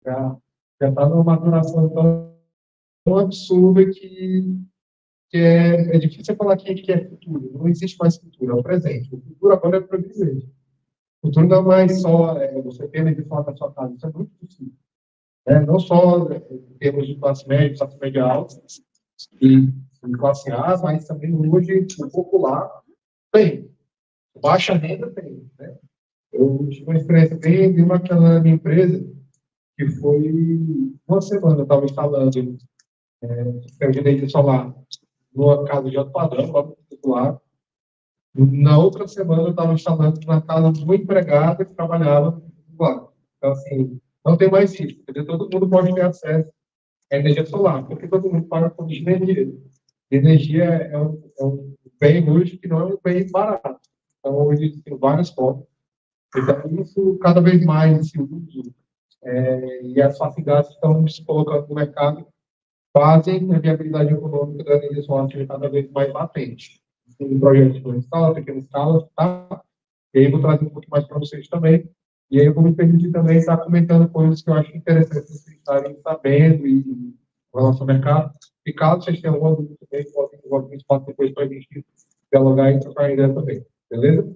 Já está numa maturação tão absurda que é difícil falar que é futuro. Não existe mais futuro, é o presente. O futuro agora é para o presente. O futuro não é mais só você ter energia solar na sua casa. Isso é muito difícil. Não só em termos de classe média alta e classe A, mas também hoje o popular tem. Baixa renda tem. Né? Eu tive uma experiência bem bacana na minha empresa, que foi uma semana eu estava instalando sistema de energia solar numa casa de alto padrão, lá no popular. Na outra semana eu estava instalando na casa de uma empregada que trabalhava no popular. Então, assim, não tem mais isso. Entendeu? Todo mundo pode ter acesso à energia solar, porque todo mundo paga por energia. Energia é um bem hoje que não é um bem barato. Então, hoje tem várias formas. Então, isso cada vez mais se usa e as facilidades que estão se colocando no mercado fazem a viabilidade econômica da energia solar ser cada vez mais latente. Em projetos de grande escala, pequena escala, tá? E aí eu vou trazer um pouco mais para vocês também. E aí eu vou me permitir também estar comentando coisas que eu acho interessantes vocês estarem sabendo e com relação ao mercado. E caso vocês tenham alguma dúvida também, podem desenvolver um espaço depois para a gente dialogar e trocar ideia também. Beleza?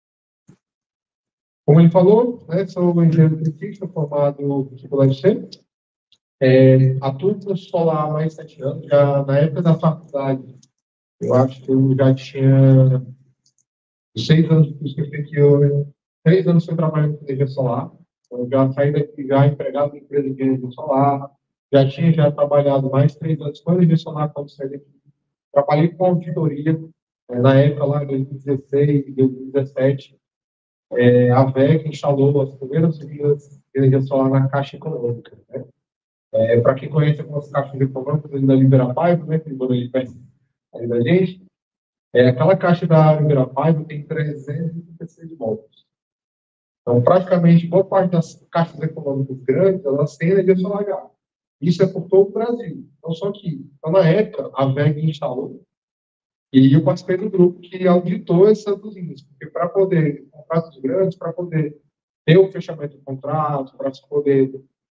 Como ele falou, né, sou engenheiro eletricista formado pela UFC. Atuo com solar há mais de 7 anos. Já na época da faculdade, eu acho que eu já tinha 6 anos de curso que eu 3 anos que eu trabalho com energia solar. Então, eu já saí daqui já empregado em empresa de energia solar. Já trabalhado mais de 3 anos com energia solar quando saí daqui. Trabalhei com auditoria, na época lá, em 2016, 2017. A VEG instalou as primeiras linhas de energia solar na Caixa Econômica. Né? Para quem conhece algumas caixas econômicas da Libera Paiva, né, que mora aí da gente, aquela caixa da Libera Paiva tem 336 módulos. Então, praticamente, boa parte das caixas econômicas grandes, elas têm energia solar gás. Isso é por todo o Brasil, não só aqui. Então, na época, a VEG instalou, e eu participei do grupo que auditou essas usinas, porque para poder, contratos grandes, para poder ter o fechamento do contrato, para se poder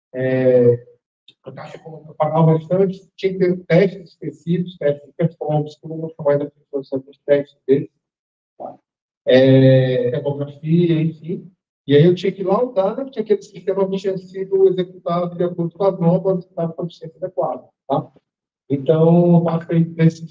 a Caixa Econômica pagar o restante, tinha que ter testes específicos, testes de performance, que eu não vou chamar da definição dos testes deles, tá? Demografia, enfim. E aí eu tinha que laudar, né, que aquele sistema não tinha sido executado de acordo com as normas que estavam com a adequada, tá? Então, eu passei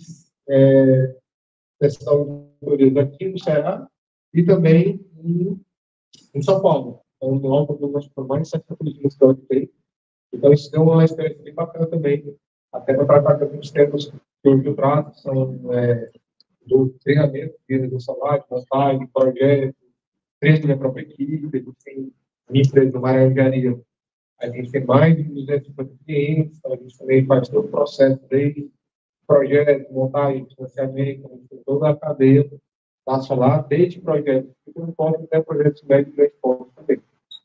dessas auditorias aqui no Ceará e também em São Paulo. Então, no âmbito do nosso mais de 70 dias que eu auditei. Então, isso deu uma experiência bem bacana também, até para tratar com alguns temas que hoje eu trato, são do treinamento do salário, montagem, projeto, treino da minha própria equipe, enfim, a minha empresa, uma engenharia, a gente tem mais de 250 clientes, então a gente também faz todo o processo desde projeto, montagem, financiamento, toda a cadeia da solar, desde projetos pequeno porte até projetos médios e grande porte também.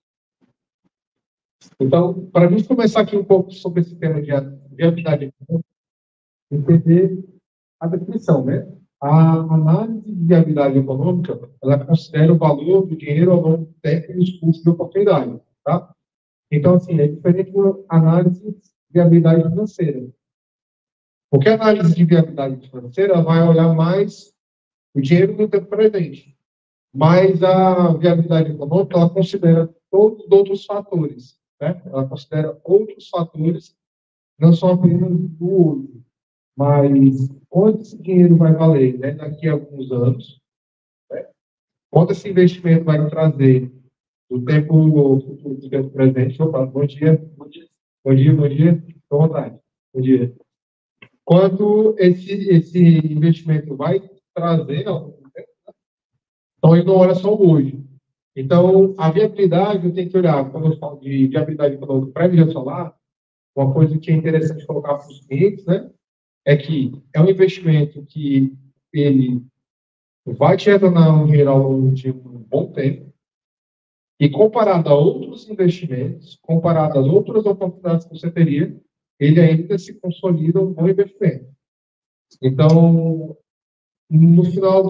Então, para a gente começar aqui um pouco sobre esse tema de viabilidade econômica, entender a definição, né? A análise de viabilidade econômica, ela considera o valor do dinheiro ao longo do tempo e os custos de oportunidade, tá? Então, assim, é diferente de uma análise de viabilidade financeira. Porque a análise de viabilidade financeira vai olhar mais o dinheiro no tempo presente, mas a viabilidade econômica, ela considera todos os outros fatores, né? Ela considera outros fatores, não só apenas do hoje, mas quanto esse dinheiro vai valer, né, daqui a alguns anos, né? Quanto esse investimento vai trazer do tempo futuro do tempo presente. Opa, bom dia, bom dia, bom dia, bom dia, boa vontade, bom dia. Quanto esse investimento vai trazer, então ele não olha só o hoje. Então, a viabilidade, eu tenho que olhar, quando eu falo de viabilidade econômica para a energia solar, uma coisa que é interessante colocar para os clientes, né, é que é um investimento que ele vai te retornar um dinheiro ao longo de um bom tempo, e comparado a outros investimentos, comparado às outras oportunidades que você teria, ele ainda se consolida um bom investimento. Então, no final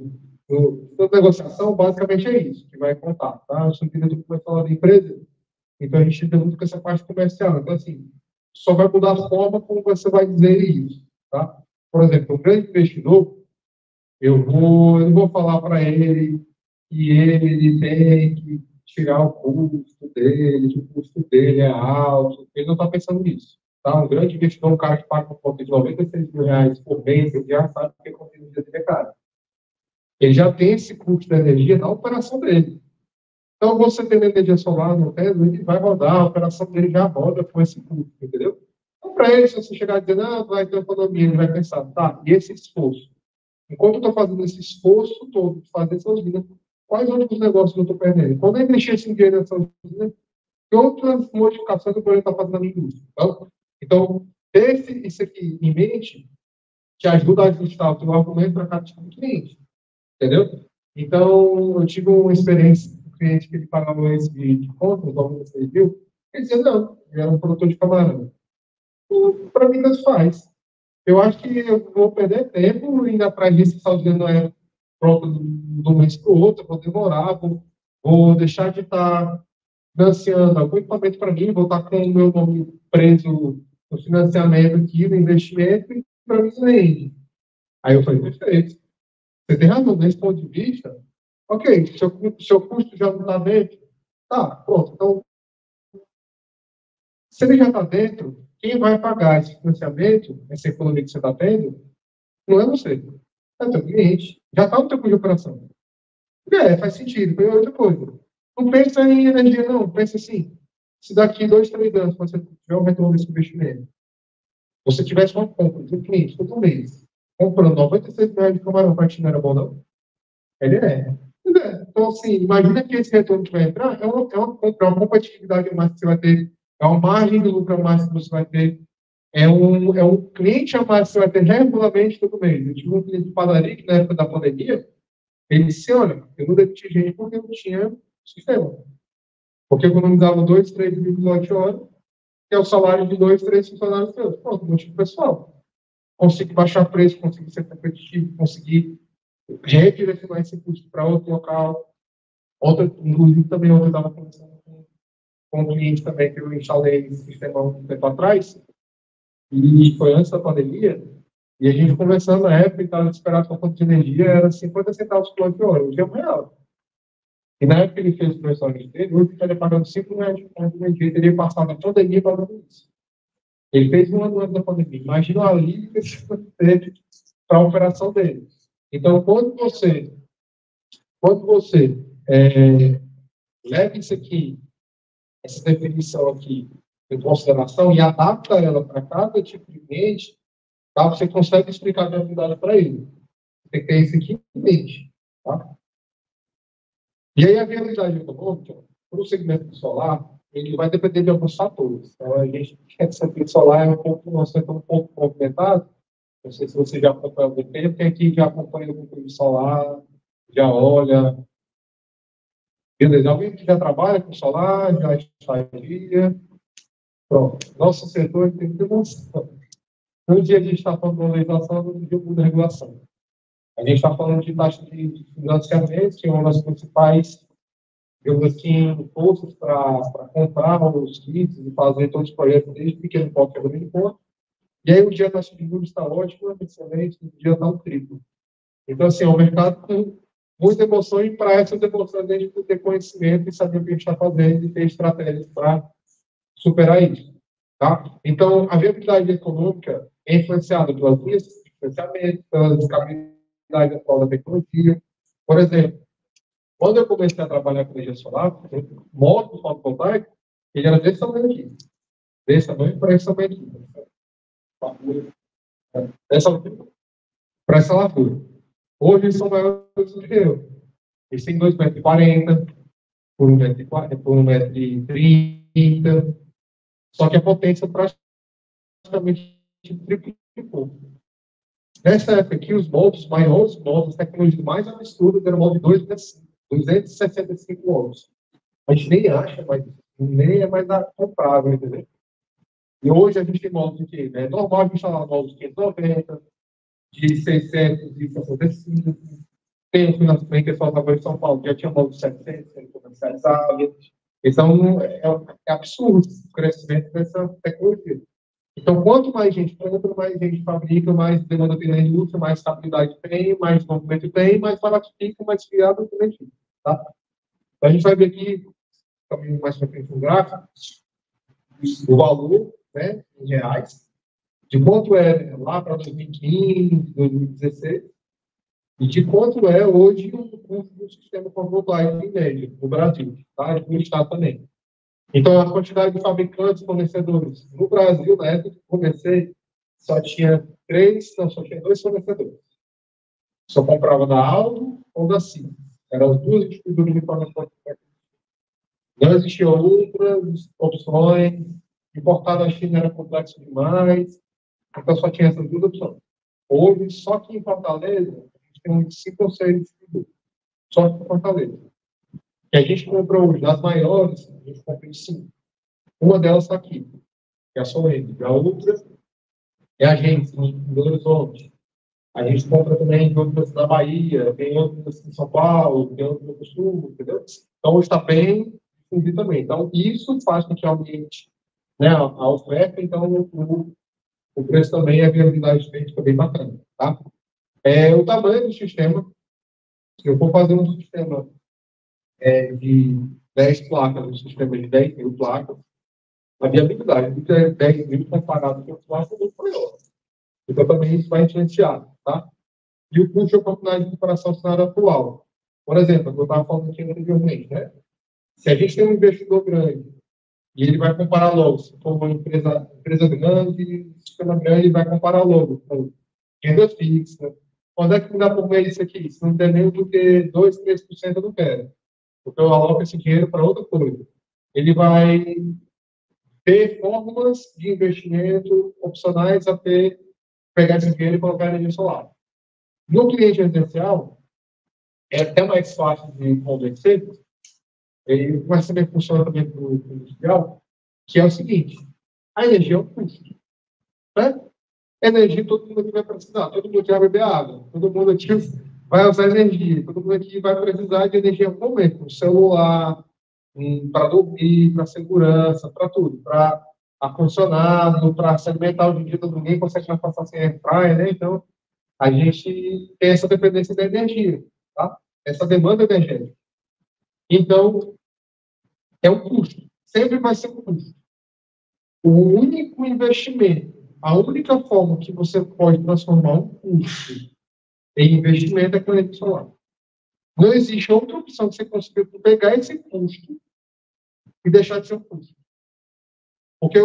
da negociação, basicamente é isso que vai contar. Tá? Eu sou diretor comercial da empresa, Então, a gente tem muito com essa parte comercial. Então, assim, só vai mudar a forma como você vai dizer isso, tá? Por exemplo, um grande investidor, eu não vou falar para ele que ele tem que tirar o custo dele, que o custo dele é alto. Ele não está pensando nisso. Tá? Um grande investidor, um cara que paga uma conta de R$ 96.000 por mês, ele já sabe que a conta de energia dele é cara. Ele já tem esse custo da energia na operação dele. Então, você tendo energia solar no Tesla, ele vai rodar, a operação dele já roda com esse custo, entendeu? Então, para ele, se você chegar a dizer, não, vai ter economia, ele vai pensar, tá, e esse esforço? Enquanto eu estou fazendo esse esforço todo de fazer essa usina, quais outros negócios eu estou perdendo? Quando eu investir esse dinheiro nessa usina, que outras modificações eu poderia estar fazendo na minha indústria? Então ter isso aqui em mente te ajuda a ajustar o teu argumento para cada tipo de cliente, entendeu? Então, eu tive uma experiência com um cliente que ele pagava esse de contas, algumas que ele viu, ele dizia, não, ele era um produtor de camarão. Para mim, tanto faz. Eu acho que eu vou perder tempo indo atrás disso, se a usina não é pronta de um mês para o outro, vou demorar, vou deixar de estar financiando algum equipamento para mim, vou estar com o meu nome preso no financiamento aqui, no investimento, e para mim vende. Aí eu falei, perfeito. Você tem razão, desse ponto de vista, ok, seu custo já não está dentro, tá, pronto. Então, se ele já está dentro, quem vai pagar esse financiamento, essa economia que você está tendo, não é você, é o teu cliente. Já está no teu custo de operação. Faz sentido. Foi outra coisa. Não pensa em energia, não. Pensa assim, se daqui 2, 3 anos, quando você tiver um retorno desse investimento, você tivesse uma compra de um cliente todo mês, comprando R$ 96 de camarão para ti, não era bom, não? Ele é. Então, assim, imagina que esse retorno que vai entrar é uma competitividade a mais que você vai ter, é uma margem de lucro a mais que você vai ter, é um cliente a mais que você vai ter regularmente todo mês. Eu tive um cliente de padaria que, na época da pandemia, ele disse, olha, eu não demiti gente porque não tinha sistema. Porque economizava 2, 3 mil quilowatt-hora, que é o salário de 2, 3 funcionários seus. Pronto, motivo pessoal. Consegui baixar preço, consegui ser competitivo, consegui redirecionar esse custo para outro local. Inclusive, também ontem eu estava conversando com um cliente também que eu instalei esse sistema há um tempo atrás, e foi antes da pandemia, e a gente conversando na época e estava desesperado com a conta de energia, era 50 centavos por quilowatt-hora, hoje é R$ 1. E na época que ele fez o restaurante dele, hoje ele estaria pagando R$ 5 de conta de energia, ele teria passado a pandemia pagando isso. Ele fez um ano antes da pandemia. Imagina o alívio que isso teve para a operação dele. Então, quando você leva isso aqui, essa definição aqui, em consideração e adapta ela para cada tipo de cliente, tá? Você consegue explicar a viabilidade para ele. Você tem que ter isso aqui em mente. Tá? E aí, a viabilidade econômica, para o segmento solar, ele vai depender de alguns fatores. Então, a gente quer que esse solar é um pouco movimentado. Não sei se você já acompanha há algum tempo, tem aqui já acompanha o conteúdo solar, já olha. Beleza, alguém que já trabalha com solar, já estagia. Pronto. Nosso setor tem que ter noção. Um dia a gente está falando de uma legislação, outro dia muda a regulação. A gente está falando de taxa de financiamento, que é uma das principais, digamos assim, forças para comprar os kits e fazer todos os projetos desde pequeno porte a grande porte. E aí, o dia da taxa de juros está ótimo, excelente, o dia está um triplo. Então, assim, é um mercado com muita emoção, e para essas emoções a gente tem que ter conhecimento e saber o que a gente está fazendo e ter estratégias para superar isso. Tá? Então, a viabilidade econômica é influenciada pelas vias de financiamento, pela escalabilidade atual da tecnologia. Por exemplo, quando eu comecei a trabalhar com energia solar, módulo fotovoltaico, ele era desse tamanho aqui. Desse tamanho para esse tamanho aqui. Dessa altura para essa largura. Hoje eles são maiores do que eu. Eles têm 2,40 m por 1,40 m, por 1,30 m. Só que a potência praticamente triplicou. Nessa época aqui, os moldes maiores, as tecnologias mais absurdas eram molde de 265 volts. A gente nem acha, mas nem é mais comprável, entendeu? E hoje a gente tem moldes de quê? É normal a gente instalar moldes de 590, de 665. Tem o financiamento, pessoal estava em São Paulo, já tinha molde de 700, sendo comercializado. Então, é absurdo o crescimento dessa tecnologia. Então, quanto mais gente compra, mais gente fabrica, mais demanda tem na indústria, mais estabilidade tem, mais desenvolvimento tem, mais barato fica, mais fiável também fica. Tá? Então, a gente vai ver aqui, também mais para frente, um gráfico, o valor, né, em reais, de quanto é lá para 2015, 2016, e de quanto é hoje o custo do sistema fotovoltaico em média, no Brasil, tá? E no estado também. Então, a quantidade de fabricantes e fornecedores. No Brasil, na época que comecei, só tinha dois fornecedores. Só comprava da Aldo ou da Siemens. Eram as duas distribuidoras de informação. Não existiam outras opções. Importar da China era complexo demais. Então, só tinha essas duas opções. Hoje, só que em Fortaleza, a gente tem uns 5 ou 6 distribuidores. Só que em Fortaleza. Que a gente comprou hoje, das maiores, a gente comprou 5. Uma delas está aqui, que é a Solene. A outra é a gente, em Belo Horizonte. A gente compra também de outras na Bahia, tem outras em São Paulo, tem outras no Sul, entendeu? Então, está bem difundido também. Então, isso faz com que aumente, né, a oferta, então o preço também, a viabilidade fica bem bacana. Tá? O tamanho do sistema, se eu for fazer um sistema de 10 placas, um sistema de 10.000 placas, a viabilidade de 10.000 comparado com o placas é muito maior. Então, também isso vai influenciar. Tá? E o custo de oportunidade de comparação ao cenário atual. Por exemplo, eu estava falando aqui anteriormente, né? Se a gente tem um investidor grande e ele vai comparar logo, se for uma empresa grande, sistema grande, ele vai comparar logo com renda fixa. Quando é que me dá por mês isso aqui? Se não der nem do que 2, 3%, eu não quero. Porque eu aloco esse dinheiro para outra coisa. Ele vai ter fórmulas de investimento opcionais a pegar esse dinheiro e colocar energia solar. No cliente residencial, é até mais fácil de convencer, mas também funciona também para o industrial, que é o seguinte: a energia é um custo. Né? Energia todo mundo aqui vai precisar, todo mundo aqui vai beber água, todo mundo aqui vai usar energia, todo mundo aqui vai precisar de energia em algum momento, para o celular, para dormir, para segurança, para tudo, para ar-condicionado, para se alimentar. Hoje em dia ninguém consegue mais passar sem airfryer, né? Então, a gente tem essa dependência da energia, tá? Essa demanda energética. Então, é um custo. Sempre vai ser um custo. O único investimento, a única forma que você pode transformar um custo em investimento é com a energia solar. Não existe outra opção que você consiga pegar esse custo e deixar de ser um custo. Porque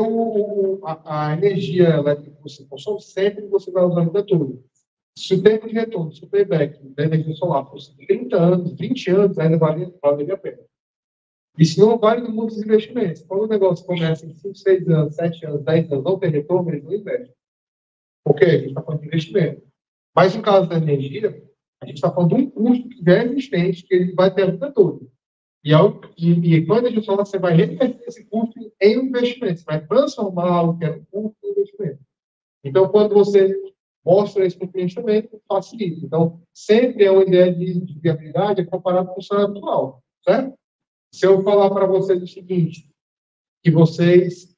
a energia elétrica que você consome, sempre você vai usar a vida toda. Se o tempo de retorno, se o payback da energia solar fosse 30 anos, 20 anos, ainda valeria a pena. E se não vale no mundo dos investimentos. Quando o negócio começa em 5, 6 anos, 7 anos, 10 anos, não tem retorno, eles não investem. Porque a gente está falando de investimento. Mas no caso da energia, a gente está falando de um custo que já é existente, que ele vai ter a vida toda. E quando a energia solar, você vai reverter esse custo em um investimento. Você vai transformar o que era um custo em investimento. Então, quando você mostra isso para o cliente também, facilita. Então, sempre é uma ideia de viabilidade comparado com o cenário atual. Certo? Se eu falar para vocês o seguinte, que vocês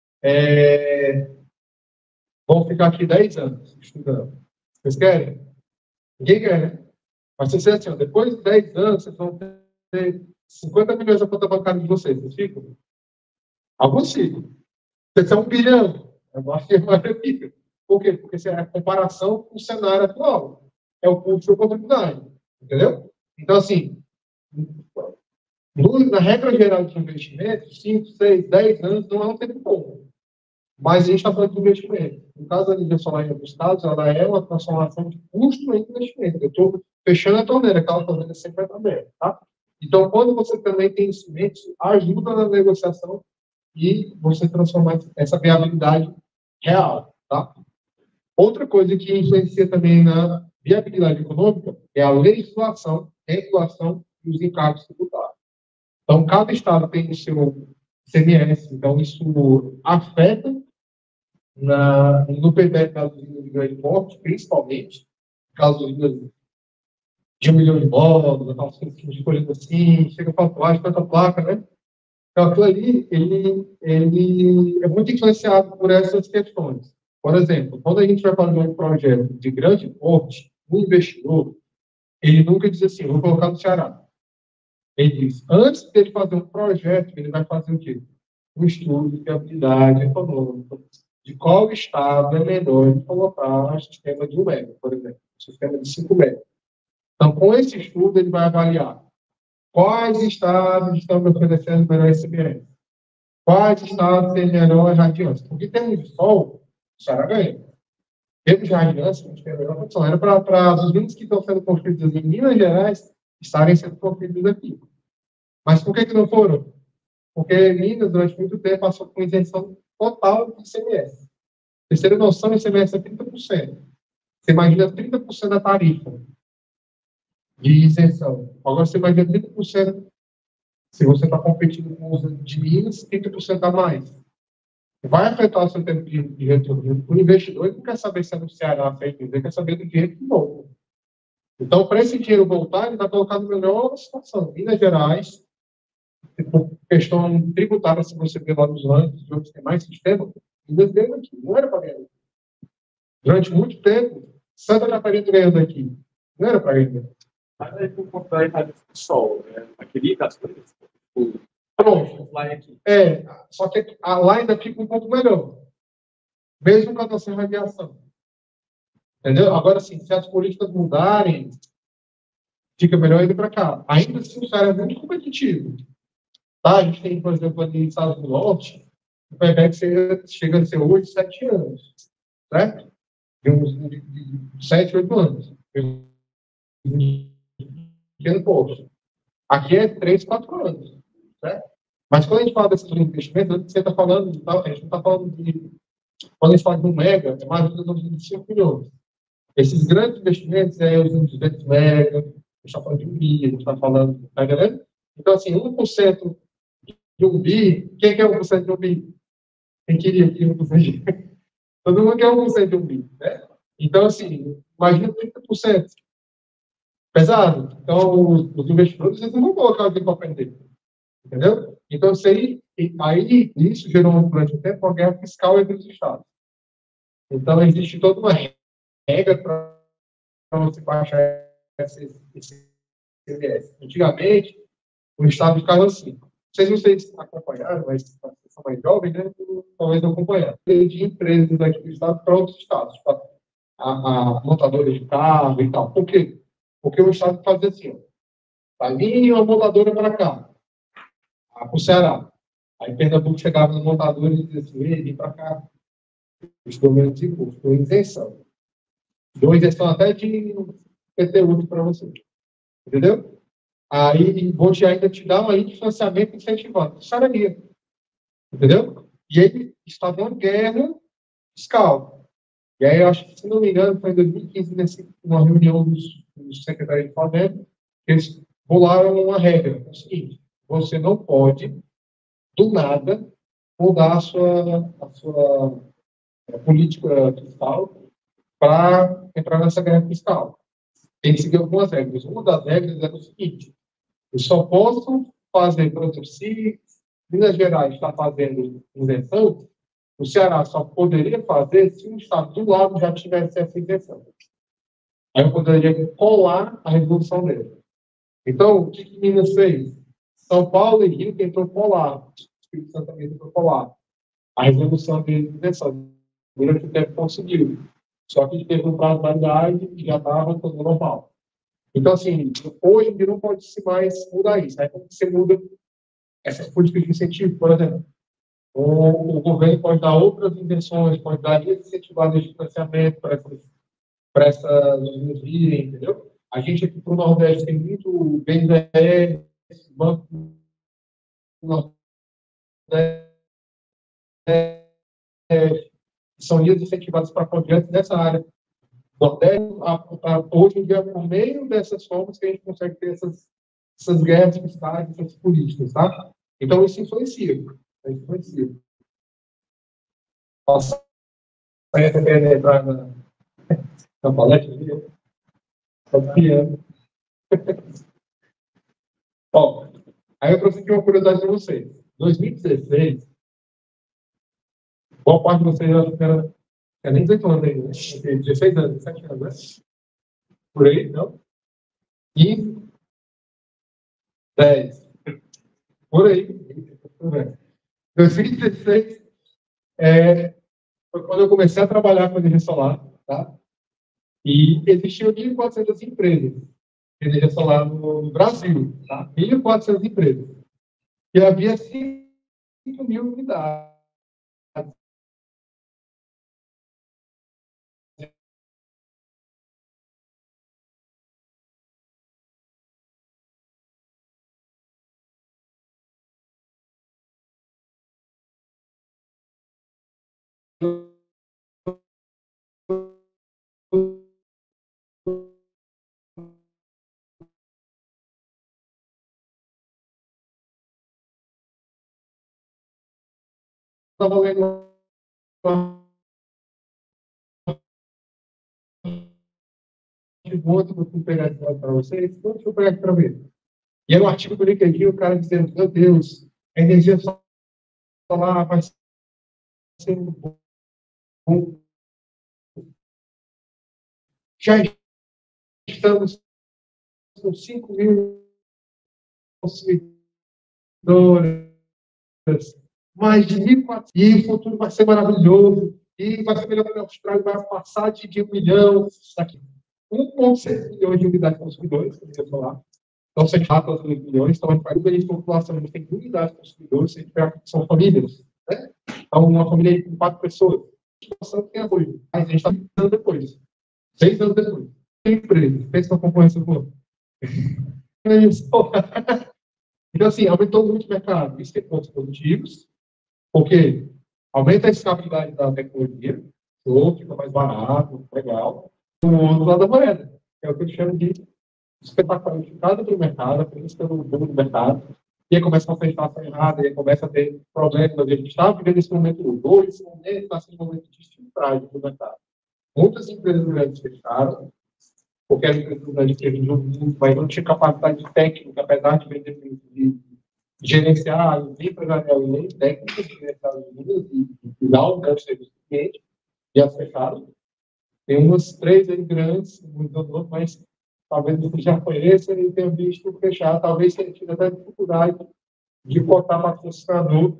vão ficar aqui 10 anos estudando. Vocês querem? Ninguém quer, né? Mas se você assim, ó, depois de 10 anos, vocês vão ter 50 milhões na conta bancária de vocês. Vocês ficam? Alguns ficam. Vocês são 1 bilhão. Eu acho que a maioria fica. Por quê? Porque é a comparação com o cenário atual. É o custo de oportunidade. Entendeu? Então, assim, na regra geral de investimento, 5, 6, 10 anos não é um tempo bom. Mas a gente está falando de investimento. No caso da energia solar em alguns estados, ela é uma transformação de custo em investimento. Eu estou fechando a torneira, aquela torneira sempre vai estar aberta. Tá? Então, quando você também tem investimentos, ajuda na negociação e você transformar essa viabilidade real. Tá? Outra coisa que influencia também na viabilidade econômica é a legislação, regulação e os encargos tributários. Então, cada estado tem o seu CMS, então isso afeta no payback das usinas de grande porte, principalmente, caso usinas de 1 milhão de módulos, aquelas coisas de coisa assim, chega para a tanta placa, né? Então, aquilo ali, ele é muito influenciado por essas questões. Por exemplo, quando a gente vai fazer um projeto de grande porte, um investidor, ele nunca diz assim, vou colocar no Ceará. Ele diz, antes dele fazer um projeto, ele vai fazer o quê? Um estudo de habilidade econômica, de qual estado é melhor de colocar um sistema de 1 mega, por exemplo, um sistema de 5 mega. Então, com esse estudo, ele vai avaliar quais estados estão me oferecendo melhor ICMS, quais estados têm melhor radiância. Porque temos de sol, o Ceará ganha. Temos de radiância, a gente tem a melhor condição. Era para as usinas que estão sendo construídas em Minas Gerais estarem sendo construídas aqui. Mas por que não foram? Porque Minas, durante muito tempo, passou com isenção total de ICMS. Terceira noção, ICMS é 30%. Você imagina 30% da tarifa de isenção. Agora você imagina 30%, se você está competindo com os de Minas, 30% a mais. Vai afetar o seu tempo de retorno. O investidor não quer saber se é no Ceará, ele quer saber do dinheiro que volta. Então, para esse dinheiro voltar, ele vai colocar na melhor situação. Minas Gerais, por questão tributária, se você ver lá nos rankings, de outros tem mais sistema, Minas ganhou aqui. Não era para ganhar aqui. Durante muito tempo, Santa Catarina ganhando aqui. Não era para ganhar. Mas aí, por conta da irradiação do sol, né? Aquele das coisas, pronto. Só que lá ainda fica um pouco melhor. Mesmo com a nossa radiação. Entendeu? Agora, sim, se as políticas mudarem, fica melhor indo para cá. Ainda assim, o Ceará é muito competitivo. Tá? A gente tem, por exemplo, ali em Estados do Norte, o PEBEC chega a ser 8, 7 anos. Certo? De 7, 8 anos. Pequeno posto. Aqui é 3, 4 anos. Certo? Mas quando a gente fala desses investimentos, você está falando, a gente não está falando de. Quando a gente fala de 1 mega, é mais ou menos 25 milhões. Esses grandes investimentos, os 200 mega, a gente está falando de 1 bi, a gente está falando, tá entendendo? Então, assim, 1% de 1 bi, quem quer 1% de 1 bi? Quem queria 1% de 1 bi? Todo mundo quer 1% de 1 bi, né? Então, assim, imagina 30%. Pesado. Então, os investidores, eles não vão colocar alguém para aprender. Entendeu? Então, isso gerou, durante o tempo, uma guerra fiscal entre os estados. Então, existe toda uma regra para você baixar esse ICMS. Antigamente, o estado ficava assim. Não sei se vocês acompanharam, mas vocês são mais jovens, né? Talvez não acompanharam. De empresas daqui do estado para outros estados, para a montadora de carro e tal. Por quê? Porque o estado fazia assim, vai vir uma montadora para cá, para o Ceará. Aí Pernambuco chegava no montador e dizia assim, vem para cá, estou menos de custo, estou em isenção. Dou isenção até de PTU para você. Entendeu? Aí vou ainda te dar uma linha de financiamento incentivando. Salaria. Entendeu? E ele está dando guerra fiscal. E aí, eu acho que, se não me engano, foi em 2015, numa reunião dos secretários de Fazenda, eles bolaram uma regra. É o seguinte, você não pode, do nada, mudar a sua política fiscal para entrar nessa guerra fiscal. Tem que seguir algumas regras. Uma das regras é o seguinte, eu só posso fazer, por exemplo, se Minas Gerais está fazendo isenção, o Ceará só poderia fazer se o estado do lado já tivesse essa isenção. Aí eu poderia colar a resolução dele. Então, o que Minas fez? São Paulo e Rio tentou colar. O Espírito Santo também tentou colar a resolução dele de isenção. Durante o tempo conseguiu. Só que teve um prazo de validade e já estava tudo normal. Então, assim, hoje em dia não pode se mais mudar isso. Aí, como você muda essas políticas de incentivo, por exemplo, o governo pode dar outras invenções, pode dar linhas incentivadas de financiamento para essas linhas virem, entendeu? A gente aqui para o Nordeste tem muito BNDES, Banco do Nordeste, são linhas incentivadas para projetos nessa área. Nordeste, hoje em dia, por meio dessas formas que a gente consegue ter essas guerras fiscais, essas políticas, tá? Então, isso influencia. Isso influencia. Nossa, aí você quer entrar na palestra? Estou criando. Ó, aí eu trouxe aqui uma curiosidade para vocês. 2016, boa parte de vocês acho que era nem 18 anos ainda, né? 16 anos, 17 anos, né? Por aí, não? 15, 10, por aí. 2016 foi quando eu comecei a trabalhar com energia solar, tá? E existiam 1.400 empresas de energia solar no Brasil, tá? 1.400 empresas. E havia 5.000 unidades. Estava lendo de outro, vou pegar para vocês, deixa eu pegar aqui para ver. E era um artigo que eu li, o cara dizendo, meu Deus, a energia solar vai ser um bom. Já estamos com 5.000 consumidores, mais de 1.400, e o futuro vai ser maravilhoso, e vai ser melhor que a Austrália, vai passar de 1 milhão, daqui 1,6 milhões de unidades de consumidores, energia solar. Então, se a gente fala para 8 milhões, então a gente vai ter de população, a gente tem unidades de consumidores, se a gente pegar, são famílias, né? Então, uma família com 4 pessoas, a situação tem apoio. Mas a gente está 6 anos depois. 6 anos depois. Tem empresa, pensa na concorrência boa. É isso. Então, assim, aumentou muito o mercado. Isso tem pontos positivos, porque aumenta a escalabilidade da tecnologia, fica mais barato, legal. O outro lado da moeda, que é o que eu chamo de espetacularificado para o mercado, apenas pelo boom do mercado, e aí começa a fechar a errada, e aí começa a ter problemas. A gente está vivendo esse momento 2, esse momento está sendo um momento de filtragem do mercado. Muitas empresas grandes fecharam, porque as empresas grandes que vendiam muito, mas não tinha capacidade técnica, apesar de vender muito, de gerenciar, nem empresarial e nem técnica, de gerenciar as vendas e dar um grande serviço ao cliente, e as fecharam. Tem umas 3 aí grandes, muito, mas talvez você já conheça e tenha visto fechar, talvez tenha tido até dificuldade de botar patrocinador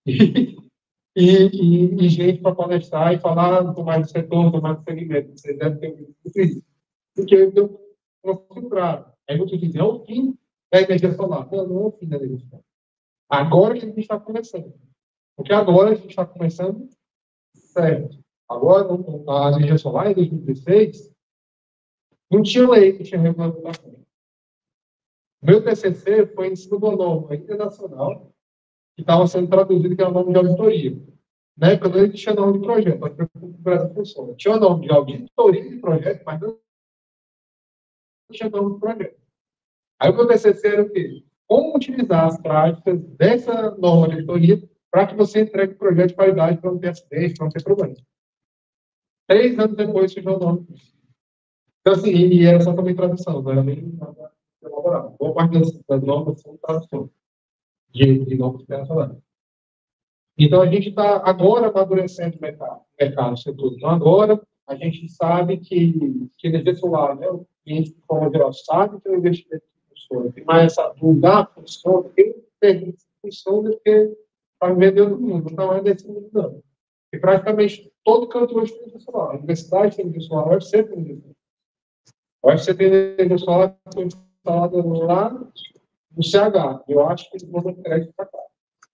e gente para palestrar e falar do mais do setor, do mais do segmento. Vocês devem ter visto isso. Porque eu não filtrado. Aí muitos dizem, é o fim da energia solar. Não, não é o fim da energia solar. Agora que a gente está começando. Porque agora a gente está começando certo. Agora, a energia solar, em 2016, não tinha lei que tinha regulamentação. Meu TCC foi em cima de uma norma internacional que estava sendo traduzida, que era uma norma de auditoria. Na época não existia norma de projeto, mas o Brasil funciona. Tinha uma norma de auditoria de projeto, mas não tinha norma de projeto. Aí o meu TCC era o quê? Como utilizar as práticas dessa norma de auditoria para que você entregue o projeto de qualidade para não ter acidente, para não ter problema. 3 anos depois, surgiu a norma. Então, assim, e era só também tradução, não era nem nada elaborado. Boa parte das normas são tradução de normas internacionais. Então, a gente está agora amadurecendo o mercado, o setor. Então, agora, a gente sabe que energia solar, né, o cliente, de forma geral, sabe que o investimento funciona. Tem mais essa dúvida, funciona, tem pergunta se funciona, porque para vender do mundo, não está mais desse mundo, não. E praticamente todo canto hoje tem energia solar. A universidade tem energia solar, a UFC tem energia solar. A UFC tem energia solar que foi instalada lá no CH. Eu acho que eles vão dar crédito para cá.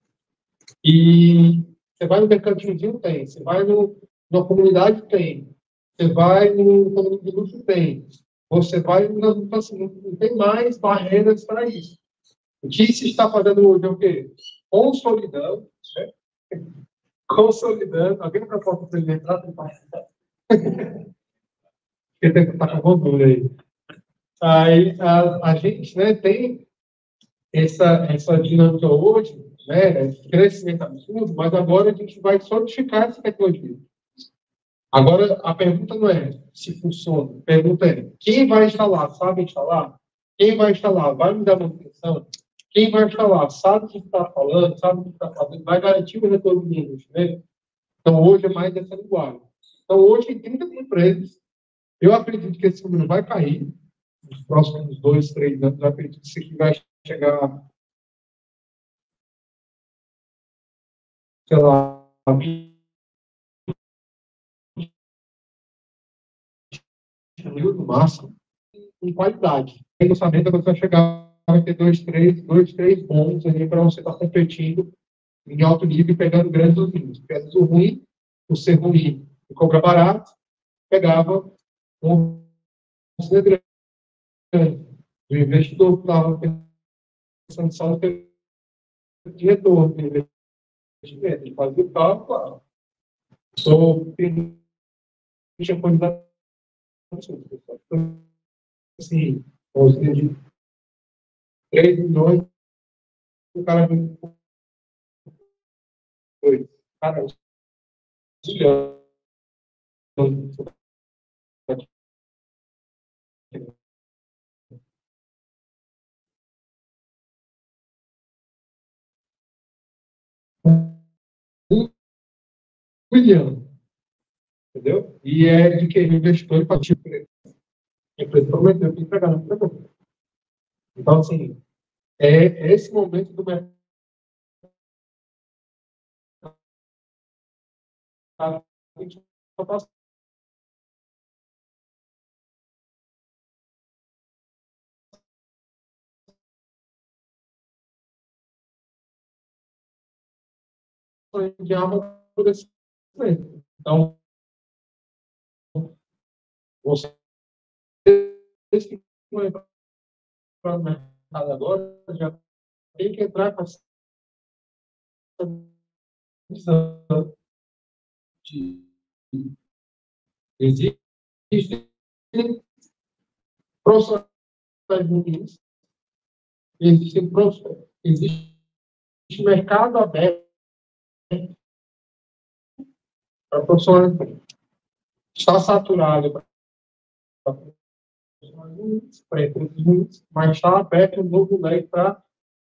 E você vai no mercantilzinho, tem. Você vai na comunidade, tem. Você vai no condomínio de luxo, tem. Você vai assim, não tem mais barreiras para isso. O que se está fazendo hoje é o quê? Consolidando, né? Consolidando. Alguém para a para ele entrar? Ele tem que estar com gordura aí. Aí a gente, né, tem essa dinâmica hoje, né, crescimento absurdo, mas agora a gente vai solidificar essa tecnologia. Agora, a pergunta não é se funciona, a pergunta é quem vai instalar? Sabe instalar? Quem vai instalar? Vai me dar manutenção? Quem vai falar sabe o que está falando, sabe o que está fazendo, vai garantir o retorno do investimento. Então, hoje é mais essa linguagem. Então, hoje, tem 30 mil empresas. Eu acredito que esse número vai cair nos próximos 2, 3 anos. Eu acredito que isso aqui vai chegar, sei lá, a 20 mil no máximo, em qualidade. Tem orçamento, você vai chegar, vai ter dois, três bons ali para você estar competindo em alto nível, pegando grandes usinas. Porque às vezes o ruim, o ser ruim e cobra barato, pegava um grande. O investidor estava pensando só no de retorno de investimento. Ele fazia o cálculo, claro. Sou tinha quantidade assim, ou seja, de 3 milhões, o cara vem com 2. Cara, milhão, entendeu? E é de quem investidor para tipo, a empresa prometeu que entregar, não entregou. Então, assim, é esse momento do mercado que está passando. De alma por esse momento. Então, vocês que vão entrar no mercado agora já tem que entrar com essa visão de existem profissionais ruins, existem profissionais, existe mercado aberto para profissionais ruins. Está saturado para profissionais ruins, para empresas ruins, mas está aberto um novo leque para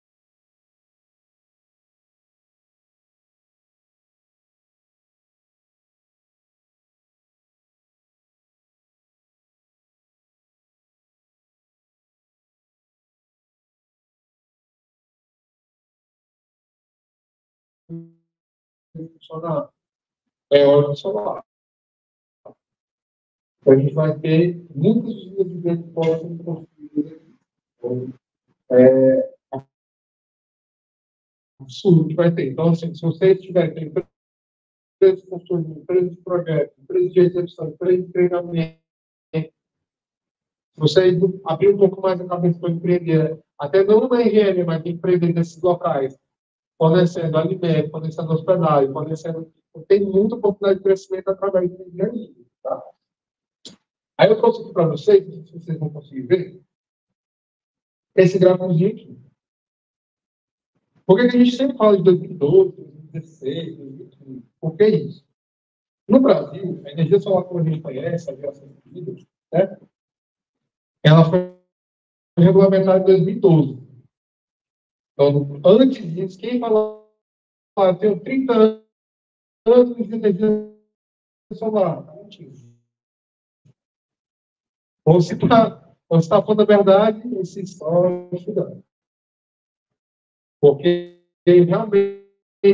funcionar. É hora de solar. A gente vai ter muitas linhas de vento que possam ser construídas. É absurdo que vai ter. Então, assim, se você tiver empresas de construção, empresas de projeto, empresas de execução, empresas de treinamento, se você abrir um pouco mais a cabeça para empreender, até não numa engenharia, mas empreender nesses locais, fornecendo alimento, fornecendo hospedagem, fornecendo. Tem muita oportunidade de crescimento através da engenharia. Tá? Aí eu trouxe aqui para vocês, não sei se vocês vão conseguir ver, esse gráficozinho aqui. Por que a gente sempre fala de 2012, 2016, 2015? Por que isso? No Brasil, a energia solar, como a gente conhece, a geração de vida, certo? Ela foi regulamentada em 2012. Então, antes disso, quem falava, eu tenho 30 anos de energia solar? Não tinha. Ou se está falando a verdade, esse só estudando. Porque realmente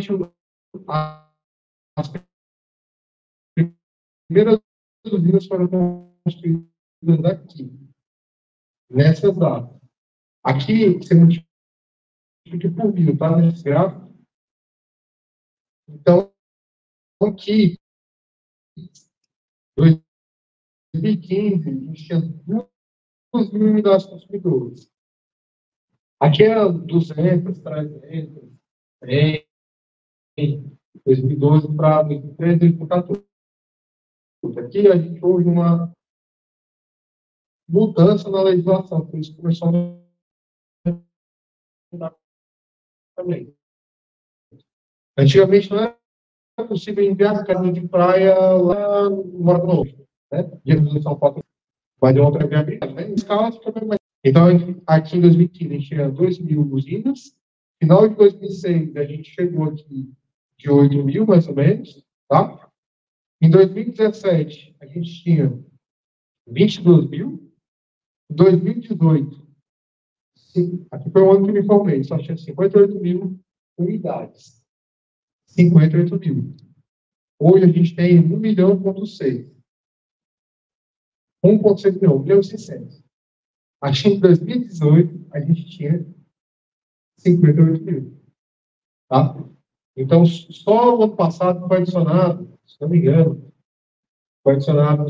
as primeiras usinas foram construídas aqui, nessas datas. Aqui, você multiplica por mil, tá? Nesse gráfico. Então, aqui, 2015, a gente tinha 2 mil unidades consumidoras. Aqui é 200, 300, 100, 2012 para 2013, 2014. Aqui a gente houve uma mudança na legislação, por isso começou a também. Antigamente não era possível enviar carne de praia lá no Mato Grosso, né? De São Paulo, mas de outra viabilidade. Mas em escala fica bem mais. Então, aqui em 2015, a gente tinha 2.000 usinas. Final de 2006, a gente chegou aqui de 8.000, mais ou menos. Tá? Em 2017, a gente tinha 22.000. Em 2018, aqui foi o ano que me formei, só tinha 58.000 unidades. 58.000. Hoje a gente tem 1,6 milhão. 1,6 milhão, 1.600.000. Acho que em 2018 a gente tinha 58.000. Tá? Então, só o ano passado foi adicionado, se não me engano, foi adicionado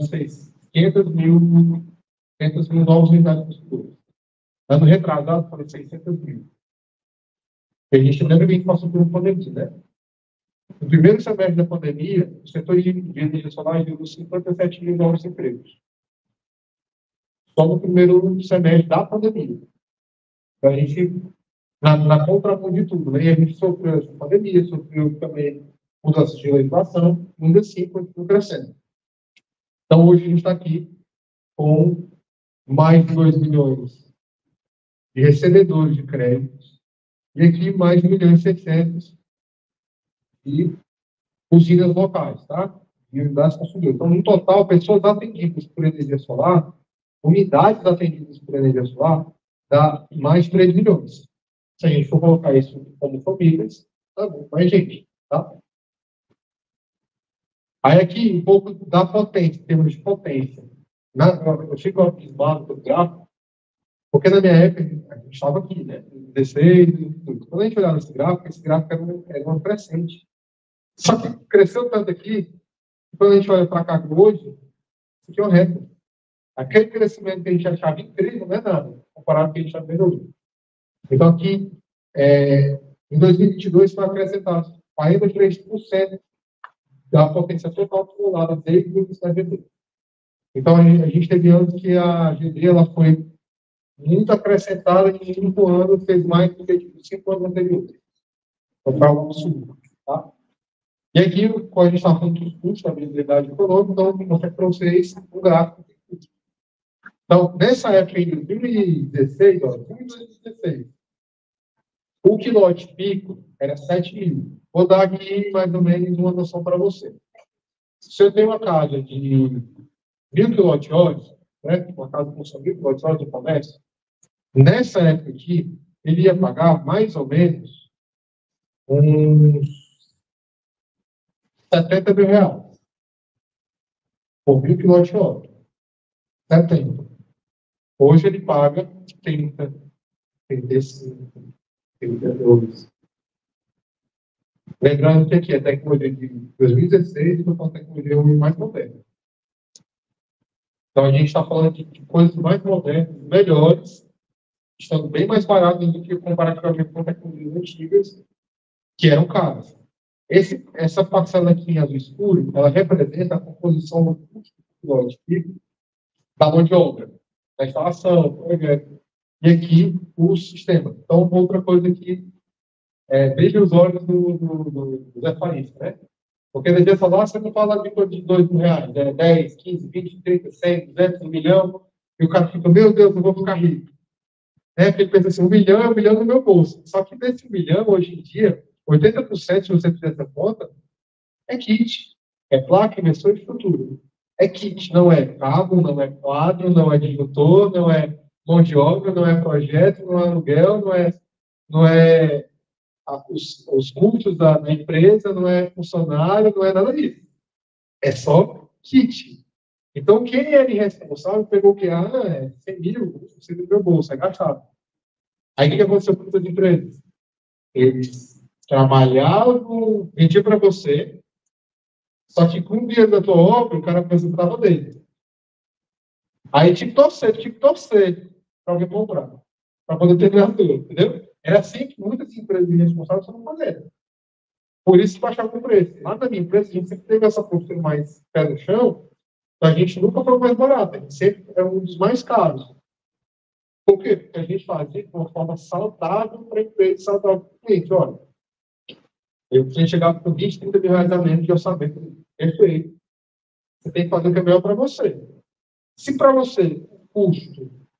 500.000 novas unidades construtoras. Ano retrasado foram 600.000. E a gente lembra que a gente passou por uma pandemia, né? No primeiro semestre da pandemia, o setor de energia solar gerou 57 mil novos empregos. Só no primeiro semestre da pandemia. Então, a gente, na contramão de tudo, né? E a gente sofreu essa pandemia, sofreu também mudanças de legislação, ainda assim continua crescendo. Então, hoje a gente está aqui com mais de 2 milhões de recebedores de créditos e aqui mais de 1.600.000 de usinas locais, tá? E unidades consumidoras. Então, no total, pessoas atendidas por energia solar, unidades atendidas por energia solar, dá mais de 3 milhões. Se a gente for colocar isso como famílias, tá bom, mais gente, tá? Aí aqui, um pouco da potência, em termos de potência. Eu fico abismado pelo gráfico, porque na minha época, a gente estava aqui, né? 16 e tudo. Quando a gente olhava esse gráfico era uma crescente. Só que cresceu tanto aqui, que quando a gente olha para cá hoje, isso aqui é um recorde. Aquele crescimento que a gente achava incrível não é nada, comparado com o que a gente já vendo hoje. Então, aqui, em 2022, foi acrescentado 43% da potência total acumulada desde o início da GD. Então, a gente teve anos que a GD ela foi muito acrescentada, que em 5 anos fez mais do que 5 anos anteriores. Então, foi algo absurdo. Tá? E aqui, quando a gente está falando dos custos, da viabilidade econômica, então, eu vou mostrar para vocês um gráfico. Então, nessa época, em 2016, o quilowatt pico era 7.000. Vou dar aqui mais ou menos uma noção para você. Se eu tenho uma casa de 1.000 kWh, né, uma casa com 1.000 kWh de comércio, nessa época aqui, ele ia pagar mais ou menos uns R$ 70.000 por 1.000 kWh. 70. Hoje ele paga 30, 35, 32. Lembrando que aqui é tecnologia de 2016 e uma tecnologia mais moderna. Então, a gente está falando de coisas mais modernas, melhores, estando bem mais baratas do que comparativamente com tecnologias antigas, que eram caras. Essa parcela aqui em azul escuro, ela representa a composição do custo da mão de obra, da instalação, do projeto. E aqui, o sistema. Então, outra coisa que brilha os olhos do Zé Faísca, né? Porque no dia solar você não fala de coisa de R$ 2.000, 10, 15, 20, 30, 100, 200, 1 milhão, e o cara fica, meu Deus, eu vou ficar rico. Porque ele pensa assim, 1 milhão é 1 milhão no meu bolso. Só que desse 1 milhão, hoje em dia, 80%, se você fizer essa conta, é kit. É placa, inversor e estrutura. É kit, não é cabo, não é quadro, não é disjuntor, não é mão de obra, não é projeto, não é aluguel, não é os custos da empresa, não é funcionário, não é nada disso. É só kit. Então, quem era irresponsável pegou o que? 100 mil, você do meu bolso, é gastado. Aí, o que aconteceu com as empresas? Eles trabalhavam, vendiam para você, só que com o dinheiro da tua obra, o cara apresentava dele. Aí, tinha que torcer para alguém comprar, para poder terminar tudo, entendeu? Era assim que muitas empresas irresponsáveis estavam fazendo. Por isso, baixava o preço. Lá na minha empresa, a gente sempre teve essa postura mais pé no chão, a gente nunca foi o mais barato, a gente sempre é um dos mais caros. Por quê? Porque a gente fazia de uma forma saudável para a empresa, saudável para o cliente. Olha, eu preciso chegar com 20, 30 mil reais a menos de orçamento. Perfeito. Você tem que fazer o que é melhor para você. Se para você o custo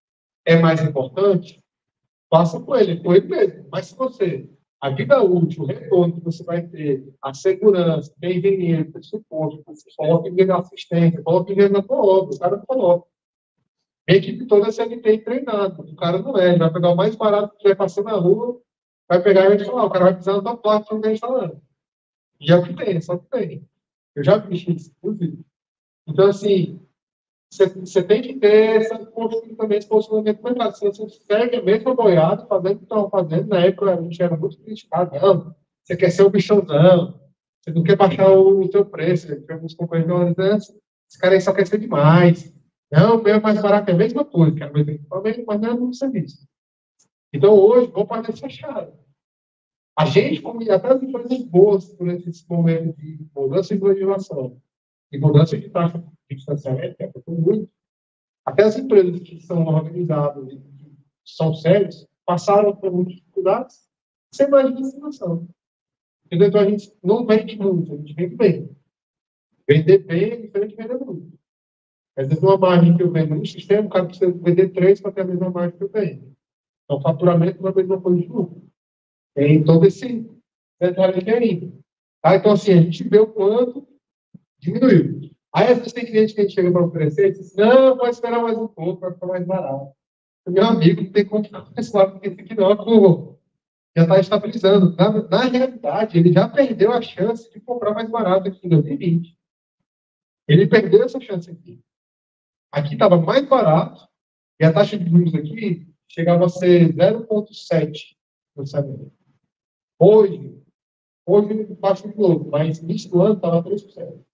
é mais importante, faça com ele mesmo. Mas se você, a vida útil, o retorno que você vai ter, a segurança, tem dinheiro, tem suporte, coloca dinheiro na assistência, coloca dinheiro na tua obra, o cara não coloca. A equipe toda é CLT treinado, o cara não é, ele vai pegar o mais barato que estiver passando na rua, vai pegar e vai falar, o cara vai precisar da tua placa que não está instalando. E é o que tem, é só o que tem. Eu já vi isso, inclusive. Então, assim, você tem que ter essa postura também, esse posicionamento do mercado. Se você segue a mesma boiada, fazendo o que estavam fazendo, na época a gente era muito criticado, não, você quer ser o bichãozão, você não quer baixar o seu preço, tem alguns companheiros dizendo, esse cara aí só quer ser demais. Não, o meu é mais barato, é a mesma coisa, que é o mesmo equipamento, mas não é no serviço. Então, hoje, vamos fazer essa chave. A gente, como até as empresas boas, durante esse momento de mudança de legislação e mudança de taxa de distanciamento, que afetou muito, até as empresas que são organizadas e que são sérias passaram por muitas dificuldades sem mais legislação. Entendeu? Então, a gente não vende muito, a gente vende bem. Vender bem é diferente de vender muito. Às vezes, uma margem que eu vendo no sistema, o cara precisa vender 3 para ter a mesma margem que eu tenho. Então, faturamento não é a mesma coisa de lucro. Tem todo esse detalhe aqui ainda. Tá? Então, assim, a gente vê o quanto diminuiu. Aí, às vezes, tem cliente que a gente chega para oferecer e diz assim, não, pode esperar mais um pouco, vai ficar mais barato. O meu amigo não tem como ficar mais barato, porque esse aqui não, pô, já está estabilizando. Na realidade, ele já perdeu a chance de comprar mais barato aqui em 2020. Ele perdeu essa chance aqui. Aqui estava mais barato, e a taxa de juros aqui chegava a ser 0,7 no orçamento. Hoje baixo de novo, mas no início do ano estava 3%.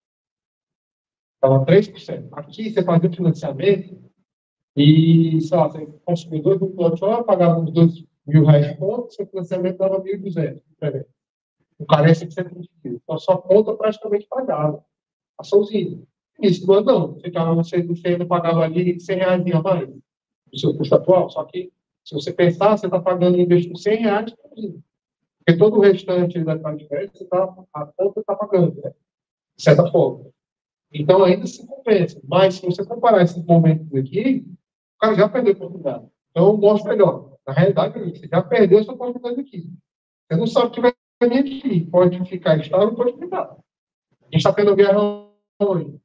Estava 3%. Aqui você fazia o financiamento e, sei lá, você consumiu 2 mil kWh, pagava uns R$ 2.000 de conta, seu financiamento dava 1.200. O carência que você tem. Então, a sua conta praticamente pagava. A sozinha. Isso do ano não. Você ainda pagava ali R$ 100 a mais do seu custo atual. Só que, se você pensar, você está pagando, investindo R$ 100 por dia. Porque todo o restante da parte de crédito, a conta está pagando, né? De certa forma. Então, ainda se compensa. Mas, se você comparar esses momentos aqui, o cara já perdeu a oportunidade. Então, eu mostro melhor. Na realidade, você já perdeu essa oportunidade aqui. Você não sabe o que vai vir aqui. Pode ficar estável, pode ficar. A gente está tendo guerra onde?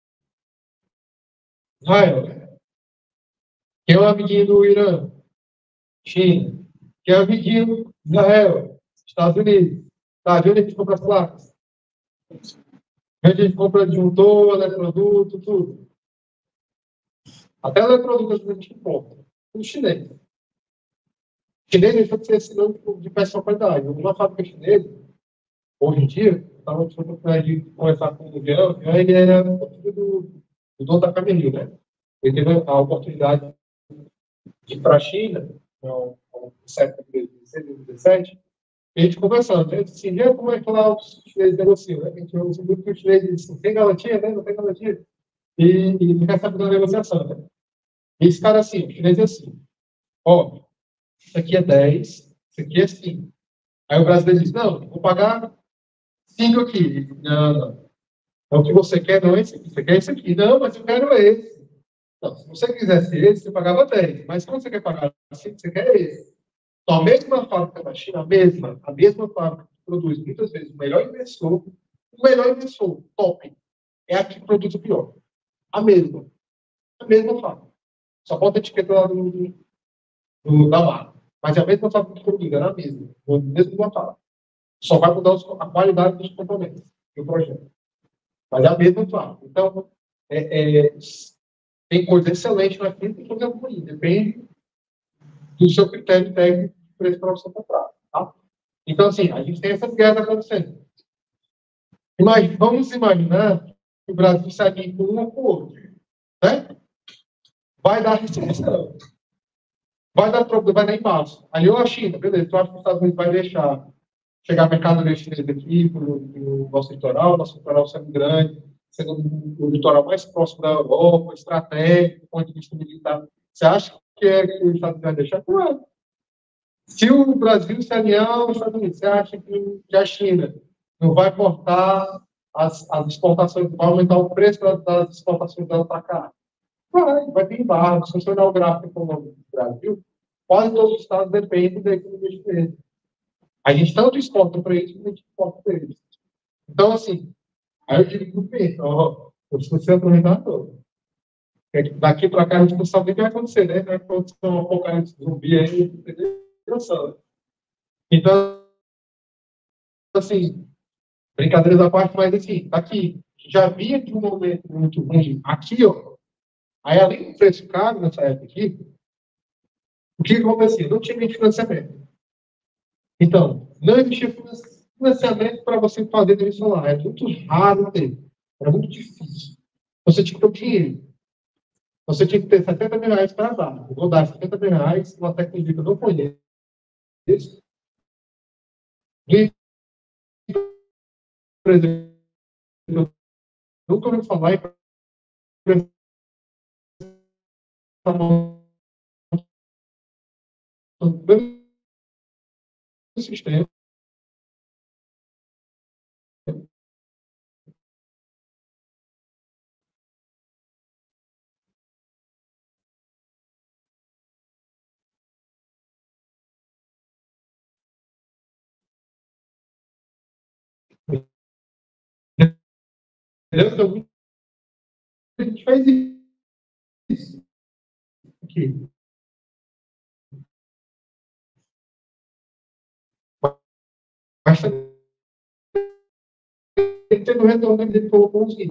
Israel. Quem é o amiguinho do Irã? China. Quem é o amiguinho? Israel. Estados Unidos. Tá, de onde a gente compra as placas? A gente compra disjuntor, eletroduto, tudo. Até eletroduto a gente compra. Tudo chinês. Chinês deixou de ser sinônimo de péssima qualidade. Uma fábrica chinesa, hoje em dia, eu estava tendo a oportunidade de conversar com o Jean, ele era filho do dono da Cameril, né? Ele teve a oportunidade de ir para a China, no século de 2016, 2017, e a gente conversando. Ele disse assim, como é que lá os chineses negociam? A gente ouviu muito que os chineses dizem assim, tem garantia, né? Não tem garantia. E não quer saber da negociação, né? E esse cara assim, o chinês é assim, ó, isso aqui é 10, isso aqui é 5. Aí o brasileiro diz, não, vou pagar 5 aqui. Não, não. É o que você quer, não é esse aqui. Você quer esse aqui. Não, mas eu quero esse. Não, se você quisesse esse, você pagava 10. Mas quando você quer pagar 5, você quer esse. Então, a mesma fábrica da China, a mesma fábrica que produz muitas vezes o melhor inversor, top, é a que produz o pior. A mesma fábrica. Só bota a etiqueta lá da marca. Mas é a mesma fábrica que produz, era a mesma, no mesmo local. Só vai mudar a qualidade dos componentes do projeto. Mas é a mesma fábrica. Então, tem coisa excelente na frente, tem coisa ruim. Depende do seu critério técnico de preço para você comprar. Tá? Então, assim, a gente tem essas guerras acontecendo. Vamos imaginar que o Brasil se alinhe com um ou com o outro. Né? Vai dar recessão. Vai dar problema, vai dar embate. Aí ou a China, beleza, tu acha que os Estados Unidos vai deixar chegar mercadoria chinesa aqui para o nosso litoral sendo grande, sendo o litoral mais próximo da Europa, estratégico, do ponto de vista militar. Você acha que os Estados Unidos vai deixar? Claro. Se o Brasil se alinhar aos Estados Unidos, você acha que a China não vai cortar as exportações, vai aumentar o preço das exportações dela para cá? Vai ter embargo. Se você olhar o gráfico econômico do Brasil, quase todos os estados dependem da economia de eles. A gente tanto exporta para eles como a gente exporta para eles. Então, assim, aí eu digo para o cliente, ó, eu preciso ser aproveitador. Daqui para cá a gente não sabe o que vai acontecer, né? Vai acontecer um apocalipse zumbi aí, entendeu? Então, assim, brincadeiras à parte, mas assim, aqui, já vinha de um momento muito ruim aqui, ó. Aí, além do preço caro nessa época aqui, o que acontecia? Não tinha nem financiamento. Então, não existia financiamento para você fazer energia solar. É muito raro ter. Era muito difícil. Você tinha que ter o dinheiro. Você tinha que ter 70 mil reais para dar. Eu vou dar 70 mil reais, uma tecnologia que eu não conheço. E, por exemplo, eu nunca ouvi falar em sistema. Então, a gente faz isso aqui. Mas ele teve um retorno, ele colocou uns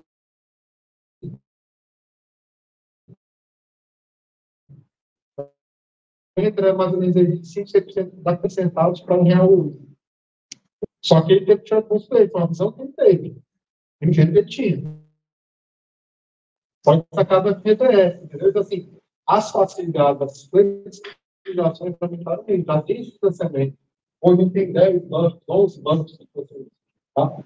entra mais ou menos aí 5, 6% da percentuais para R$1 hoje. Só que ele teve que tirar o custo dele, foi uma visão que ele teve. O dinheiro que ele tinha. Só que essa casa feita é essa, entendeu? Então, assim, as facilidades, as flexibilizações implementaram bem, já tem esse financiamento. Hoje tem 10 bancos, 11 bancos, tá?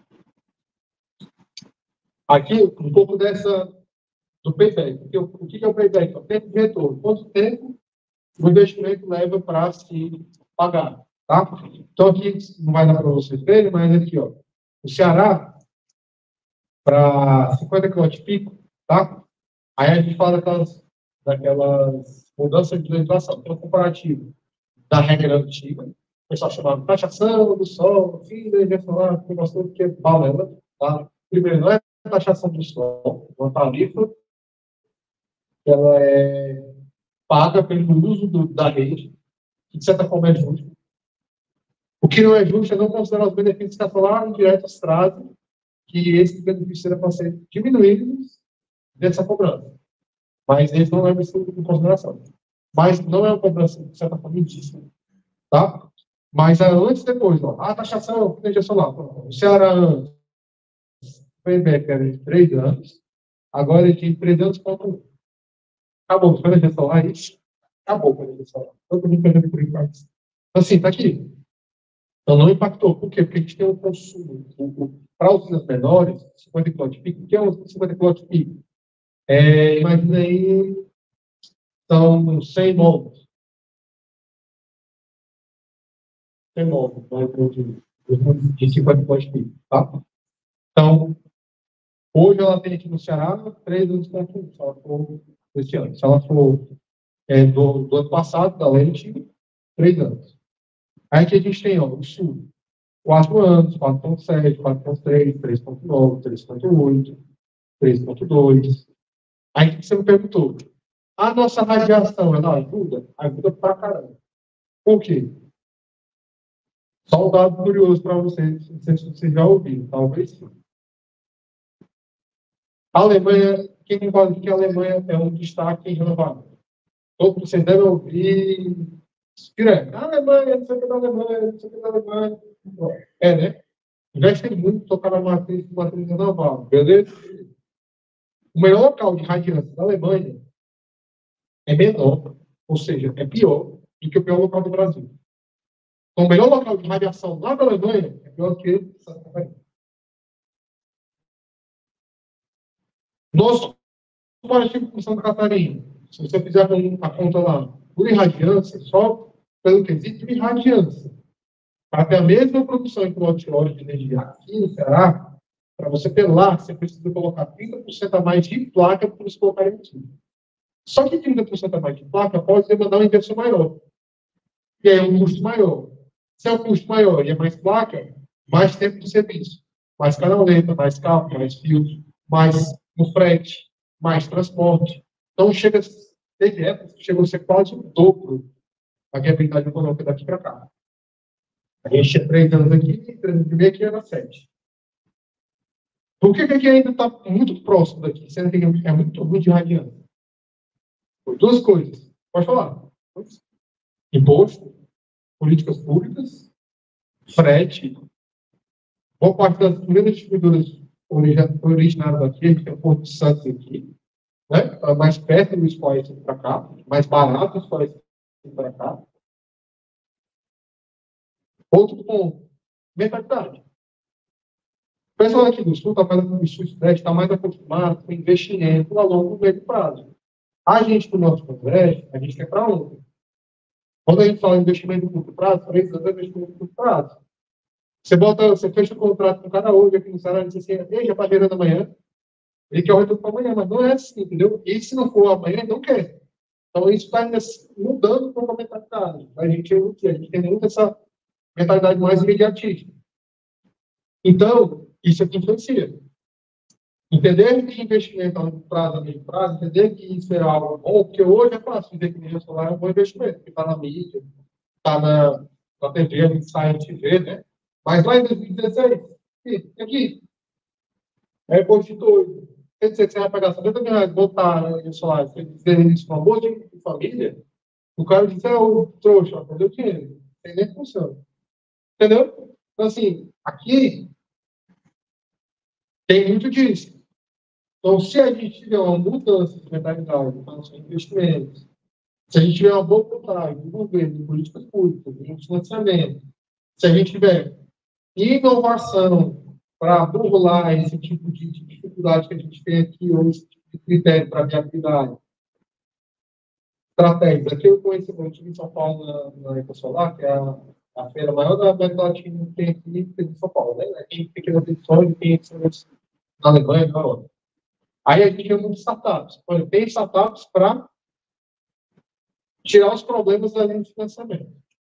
Aqui, um pouco do payback. O que é o payback? É o tempo de retorno. Quanto tempo o investimento leva para se pagar, tá? Então, aqui, não vai dar para vocês verem, mas aqui, ó, o Ceará, para 50 kW pico, tá? Aí a gente fala daquelas mudanças de legislação. Então, comparativo da regra antiga, o pessoal chamava taxação do sol, fim da energia solar, que é balela, tá? Primeiro, não é taxação do sol, uma tarifa, ela é paga pelo uso da rede, que de certa forma é justo. O que não é justo é não considerar os benefícios que a solar indiretos trazem, que esses benefícios devem ser diminuídos dessa cobrança. Mas eles não levam isso em consideração. Mas não é uma cobrança, de certa forma, indígena. Tá? Mas antes e depois, ó, a taxação, energia solar. O Ceará antes, o IBEC era de 3 anos, agora ele tem 3 anos, acabou com a energia solar, isso. Acabou com a energia solar. Todo mundo perdendo por impacto. Então, assim, tá aqui. Então, não impactou. Por quê? Porque a gente tem um consumo. Para usinas menores, 50 kW pico, o que é um 50 kW pico? Imagina aí, são 100 módulos. 100 módulos, de 50 kW pico, tá? Então, hoje ela tem aqui no Ceará 3 anos de consumo, se ela for este ano. Se ela for do ano passado, da lei antiga, 3 anos. Aí que a gente tem, ó, o Sul, 4 anos, 4,7, 4,3, 3,9, 3,8, 3,2. Aí o que você me perguntou? A nossa radiação, ela ajuda? Ajuda pra caramba. Por quê? Só um dado curioso para vocês, não sei se vocês já ouviram, talvez sim. A Alemanha, quem fala que a Alemanha é um destaque em renovável? Todos vocês devem ouvir direto. A Alemanha, não sei o que da Alemanha, não sei o que da Alemanha. Né? Investem muito tocar na matriz renovável, beleza? O melhor local de radiância da Alemanha é menor, ou seja, é pior do que o pior local do Brasil. Então, o melhor local de radiação lá da Alemanha é pior que Santa Catarina. Nosso comparativo com Santa Catarina, se você fizer a conta lá, por irradiância, só pelo quesito de irradiância, para ter a mesma produção em quilowatt-hora de energia aqui no Ceará, para você ter lá, você precisa colocar 30% a mais de placa para você colocar aqui. Só que 30% a mais de placa pode demandar uma inversão maior. E aí é um custo maior. Se é um custo maior e é mais placa, mais tempo de serviço. Mais canaleta, mais cabo, mais fio, mais no frete, mais transporte. Então, teve épocas que chegou a ser quase o dobro a viabilidade econômica daqui para cá. A gente tinha 3 anos aqui, 3 anos e meio aqui era 7. Por que aqui ainda está muito próximo daqui, sendo que é muito de radiante? Por duas coisas. Pode falar. Imposto, políticas públicas, frete. Boa parte das primeiras distribuidoras originadas aqui, a gente tem o Porto de Santos aqui, né? Mais perto do escolar para cá, mais barato do escolar para cá. Outro ponto, mentalidade. O pessoal aqui do Sul está fazendo o Sudeste, está mais acostumado com investimento a longo e médio prazo. A gente, do nosso Nordeste, a gente quer para ontem. Quando a gente fala em investimento de curto prazo, 3 anos é investimento de curto prazo. Você fecha o contrato com o cara hoje aqui no salário e diz assim, já está gerando amanhã. Ele quer o retorno para amanhã, mas não é assim, entendeu? E se não for amanhã, ele não quer. Então, isso está mudando um pouco a mentalidade. A gente tem muito essa mentalidade mais imediatista. Então, isso aqui influencia. Entender que investimento a longo prazo, a médio prazo, entender que isso é algo bom, porque hoje é fácil dizer que energia solar é um bom investimento, porque está na mídia, está na TV, a gente sai, a gente vê, né? Mas lá em 2016, aqui, é constituído. Quer dizer que você vai pagar 70 mil reais, botar energia solar, você dizer isso para um monte de família, o cara diz, o trouxa, perdeu dinheiro. Tem nem funciona. Entendeu? Então, assim, aqui tem muito disso. Então, se a gente tiver uma mudança de mentalidade, então, são investimentos, se a gente tiver uma boa vontade do governo, de políticas públicas, de financiamento, se a gente tiver inovação para burlar esse tipo de dificuldade que a gente tem aqui, ou esse tipo de critério para viabilidade, estratégias. Aqui eu conheço, eu estive em São Paulo na EcoSolar, que é a feira maior da América Latina que tem aqui em São Paulo, né? Tem pequenas edições e tem na Alemanha e na Europa. Aí a gente tem muitas startups. Olha, tem startups para tirar os problemas da linha de financiamento.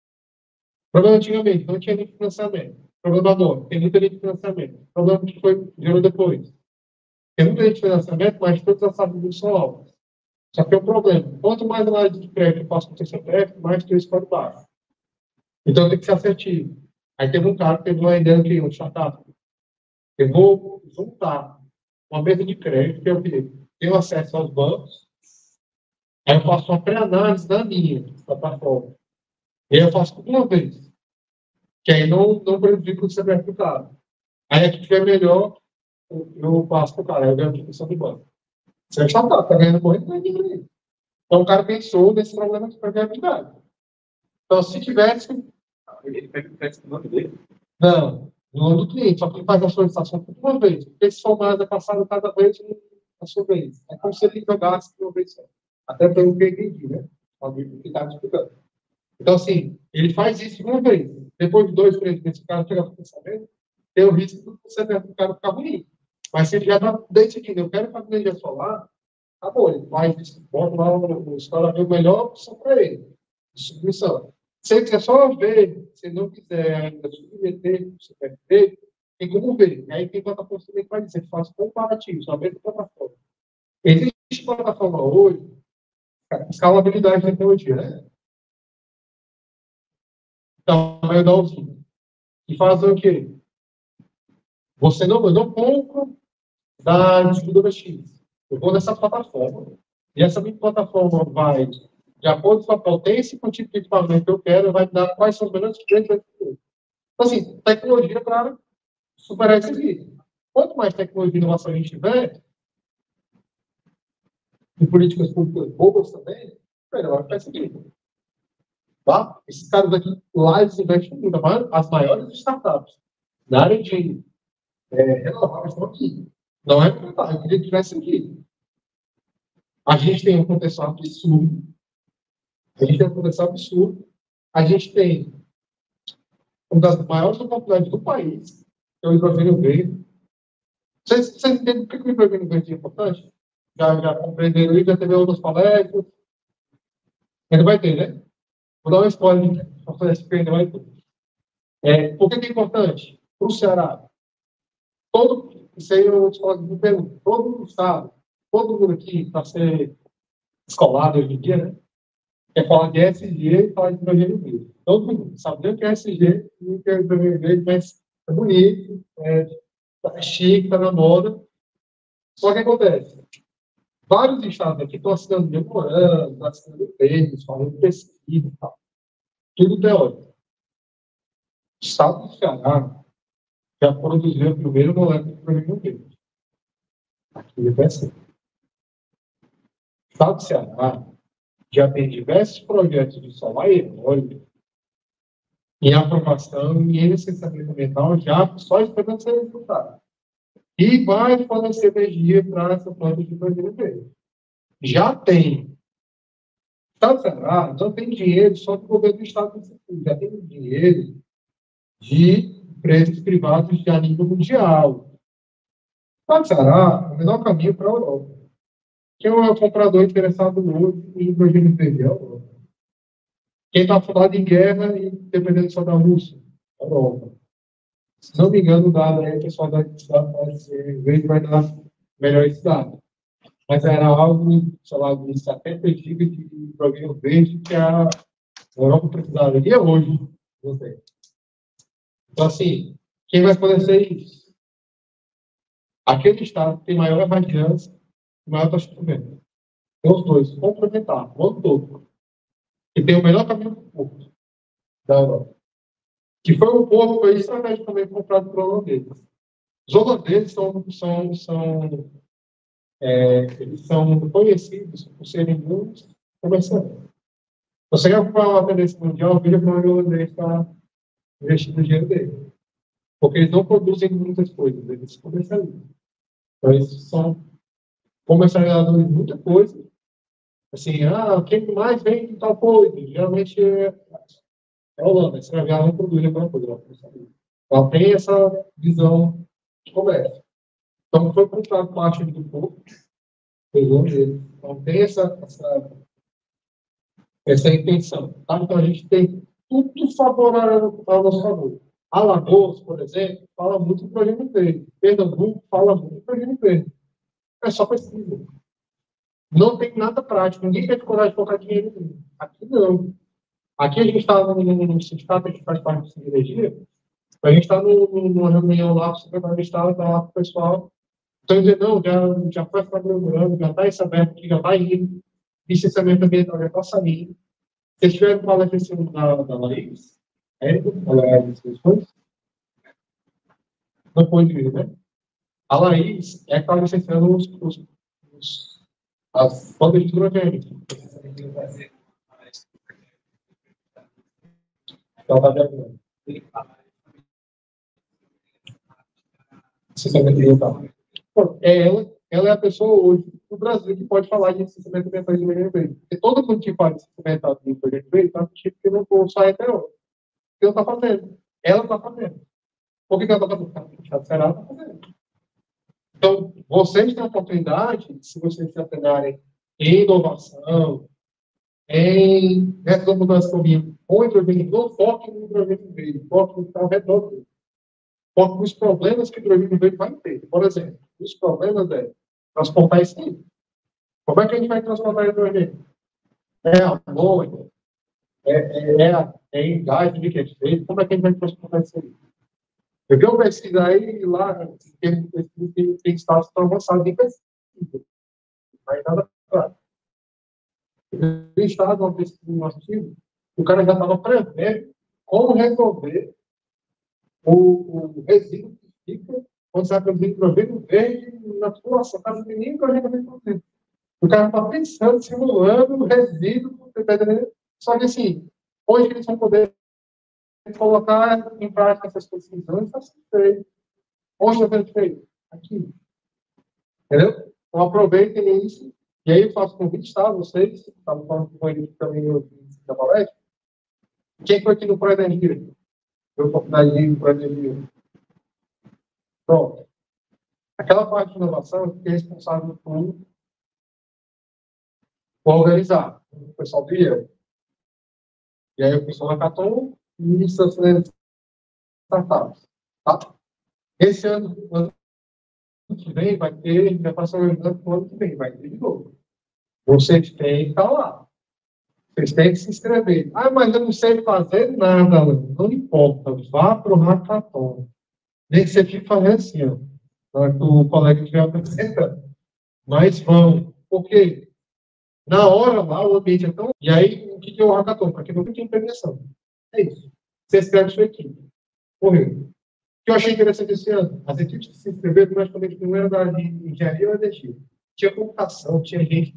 O problema antigamente não tinha linha de financiamento. O problema agora, tem muita linha de financiamento. O problema que gerou depois. Tem muita linha de financiamento, mas todas as saídas são altas. Só que é um problema. Quanto mais análise de crédito eu faço com o CPF, mais o score baixo. Então tem que ser assertivo. Aí teve um cara que teve uma ideia que um startup. Eu vou juntar uma mesa de crédito, que eu tenho acesso aos bancos, aí eu faço uma pré-análise da minha plataforma. E aí eu faço tudo uma vez. Que aí não prejudica o CPF do cara. Aí a que tiver melhor, eu passo para o cara, aí eu ganho a discussão do banco. Você está ganhando muito, não é dinheiro. Então o cara pensou nesse problema de viabilidade. Então, se tivesse. Ele pega o crédito no nome dele? Não, no nome do cliente, só que ele faz a solicitação por uma vez. Porque se for mais passado cada vez, a sua vez. É como se ele jogasse de uma vez só. Até pelo que eu entendi, né? Alguém que estava explicando. Então, assim, ele faz isso uma vez. Depois de 2, 3 meses, o cara chega para pensamento, tem o risco do CPF do cara ficar ruim. Mas se ele já está decidindo, eu quero fazer energia solar, tá bom, ele faz isso, bota lá no escola, ver o melhor opção para ele. Distribuição. Se ele quiser só ver, se não quiser ainda submeter o CPF, tem como ver. E aí tem plataforma também que vai dizer, faz comparativos, na mesma plataforma. Existe plataforma hoje, escalabilidade da tecnologia, né? Tamanho da usina. E faz o quê? Eu não compro da distribuidora X. Eu vou nessa plataforma. E essa minha plataforma vai, de acordo com a potência e com o tipo de equipamento que eu quero, vai dar quais são os melhores preços. Então, assim, tecnologia para superar esse risco. Quanto mais tecnologia e inovação a gente tiver, e políticas públicas boas também, melhor vai seguir. Tá? Esses caras aqui, lá, eles investem muito. As maiores startups na área de renováveis estão aqui. Não é verdade, eu queria que tivesse aqui. A gente tem um potencial absurdo. A gente tem uma das maiores oportunidades do país, que é o hidrogênio verde. Vocês entendem por que o hidrogênio verde é importante? já compreenderam isso, já teve outras palestras. Ainda vai ter, né? Vou dar uma spoiler para fazer esse ainda vai ter. Por que é importante? Para o Ceará. Isso aí eu me pergunto, todo o Estado, todo mundo aqui, para ser escolado hoje em dia, né? Quer falar de SG e falar de hidrogênio verde. Todo mundo sabe o que é SG e o que é hidrogênio verde, mas é bonito, é chique, está na moda. Só que acontece, vários estados aqui estão assinando memorando, estão assinando termos, falando pesquisa e tal. Tudo teórico. O estado do Ceará já produziu a primeira molécula de hidrogênio verde. Aqui é assim. O estado do Ceará já tem diversos projetos de solar e eólico em aprovação e em licenciamento ambiental já só esperando ser executado. E vai fornecer energia para essa planta de hidrogênio verde. Já tem. O Estado do Ceará não tem dinheiro só do governo do Estado, já tem dinheiro de empresas privadas de a nível mundial. O Estado do Ceará é o menor caminho para a Europa. Quem é o comprador interessado hoje em hidrogênio verde? É a Europa. Quem está afundado em guerra e dependendo só da Rússia? A Europa. Se não me engano, o dado aí, o pessoal da cidade vai dar melhor esse dado. Mas era algo, sei lá, de 70 gigas de hidrogênio verde que a Europa precisava. E é hoje. Então, assim, quem vai poder ser isso? Aquele estado que tem maior radiância e maior taxa de venda. Então, os dois complementar, o ano todo. E tem o melhor caminho para o porto da Europa. Que foi um porto que foi estrategicamente comprado por holandeses. Os holandeses eles são conhecidos por serem muitos comerciantes. Você quer comprar uma tendência mundial, veja para onde o holandês está investindo o dinheiro dele. Porque eles não produzem muitas coisas, eles comercializam. Então, eles são comercializadores de muita coisa. Assim, quem mais vende tal coisa? Geralmente é a Holanda. Essa ela não produz alguma coisa, ela comercializa. Ela tem essa visão de comércio. Então, foi comprado parte do povo, pegou dele. Então, tem essa intenção. Tá? Então, a gente tem tudo favorável ao nosso favor. Alagoas, por exemplo, fala muito de hidrogênio verde. Pernambuco fala muito de hidrogênio verde. É só pesquisa. Não tem nada prático. Ninguém tem coragem de colocar dinheiro nisso. Aqui não. Aqui a gente está no sindicato, a gente faz parte de energia. A gente está numa reunião lá, o secretário de Estado está lá com o pessoal. Então, dizendo, não, já foi programando, já está esse aberto aqui, já está indo. Licenciamento ambiental já está saindo. Vocês tiveram falado em cima da Laís? Érico, ela é das questões? Não pode vir, né? A Laís é que está licenciando as bandas de hidrogênio. Ela está viajando. Licenciamento ambiental. Ela é a pessoa hoje no Brasil que pode falar de licenciamento ambiental de hidrogênio verde. Porque todo mundo que fala de licenciamento ambiental de hidrogênio verde está tipo que não for só ETO. Ela está fazendo. Ela está fazendo. Por que ela está fazendo? Ela está fazendo. Então, vocês têm a oportunidade, se vocês se atenderem em inovação, nessa mudança caminho, ou hidrogênio, não foque no hidrogênio verde, foque no que está ao redor dele. Foque nos problemas que o hidrogênio verde vai ter. Por exemplo, os problemas é transportar esse nível. Como é que a gente vai transportar hidrogênio? É amônia, em gás de líquido feito, como é que a gente vai transportar isso aí? Eu vi uma pesquisa aí lá, tem estados que estão avançados em pesquisa. Mas nada claro. Tem estado, uma pesquisa no artigo, o cara já estava prevendo como resolver o resíduo que fica quando você vai produzir hidrogênio verde na população. Caso de nem hidrogênio verde produzido. O cara está pensando, simulando o resíduo, só que assim, hoje eles vão poder colocar em prática essas pesquisas, está sendo feito. Onde está sendo feito? Aqui. Entendeu? Então aproveitem isso. E aí eu faço convite, tá? Vocês, estavam falando com ele também da palestra. Quem foi aqui no Proenergia? Eu oportunidade de ir no Proenergia. Pronto. Aquela parte de inovação é responsável por organizar o pessoal do IEL. E aí o pessoal da Hackathon e startups. Tá? Esse ano que vem vai ter, já passou organizando o ano que vem, vai ter de novo. Vocês têm que estar lá. Vocês têm que se inscrever. Ah, mas eu não sei fazer nada, não importa. Vá para o Hackathon. Nem que você fique fazendo assim, ó. Para que o colega estiver apresentando. Mas vão. Por quê? Na hora lá, o ambiente é tão. E aí, o que é o Hackathon? Para quem nunca tinha premiação. É isso. Você escreve sua equipe. Correu. O que eu achei interessante esse ano, as equipes que se inscreveram, praticamente não era da de engenharia ou energia. Tinha computação, tinha gente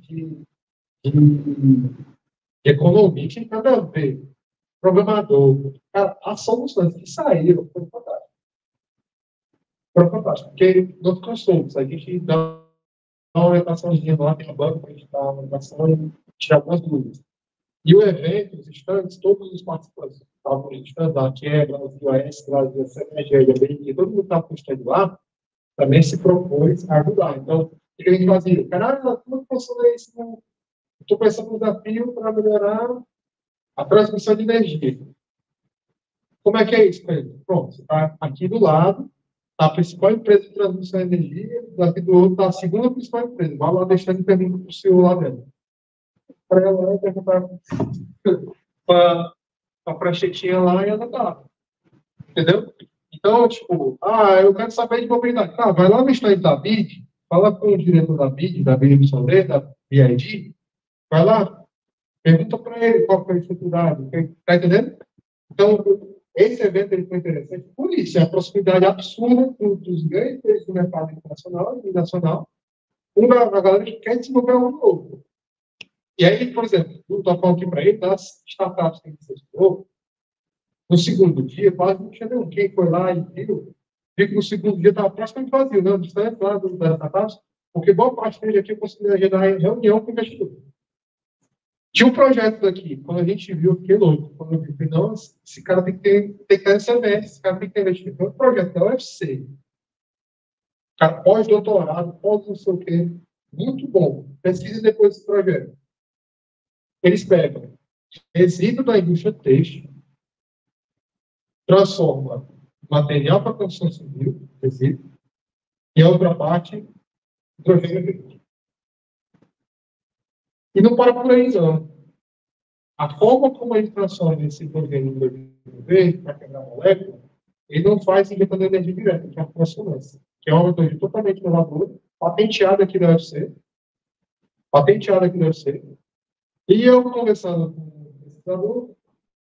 de economia, tinha nada a ver. Programador. Cara, as soluções que saíram foram fantásticas. Foram fantásticas. Porque não ficou soltos. A gente dá uma orientaçãozinha lá, tem a banca para a gente dar uma orientação e tirar algumas dúvidas. E o evento, os estandes, todos os participantes que estavam no stand da Quebra, Brasil AS, Brasil CNG, BNI, todo mundo que estava no stand lá, também se propôs a ajudar. Então, o que a gente fazia? Caralho, como funciona isso? Estou pensando no desafio para melhorar a transmissão de energia. Como é que é isso, Pedro? Pronto, você está aqui do lado, tá a principal empresa de transmissão de energia, daqui do outro está a segunda principal empresa. Vai lá deixando pergunta para o senhor lá dentro. Para ela perguntar para a pranchetinha lá e ela tá. Entendeu? Então, tipo, eu quero saber de mobilidade. Tá, vai lá no stand da BID, fala com o diretor da BID, da BID, da BID, vai lá, pergunta para ele qual foi a dificuldade. Tá entendendo? Então, esse evento ele foi interessante por isso, é a proximidade absurda dos grandes players do mercado internacional e nacional, a galera que quer desenvolver algo novo. E aí, por exemplo, eu estou falando aqui para ele, das startups que você estudou, no segundo dia, quase não tinha nenhum. Quem foi lá e viu que no segundo dia estava praticamente vazio, né? Distante lá das startups, porque boa parte dele aqui eu consegui agendar reunião com o investidor. Tinha um projeto daqui, quando a gente viu, eu fiquei louco. Quando eu vi, não, esse cara tem que ter CMS, esse cara tem que ter investimento. Tem um projeto da UFC, cara pós-doutorado, pós não sei o quê, muito bom. Pesquise depois desse projeto. Eles pegam resíduo da indústria têxtil, transforma material para construção civil, resíduo, e a outra parte, hidrogênio verde. E não para por aí, não. A forma como ele transforma esse hidrogênio verde para quebrar a molécula, ele não faz injetando energia direta, que é a transformância, que é uma metodologia totalmente inovadora, patenteada aqui da UFC, E eu, conversando com o pesquisador,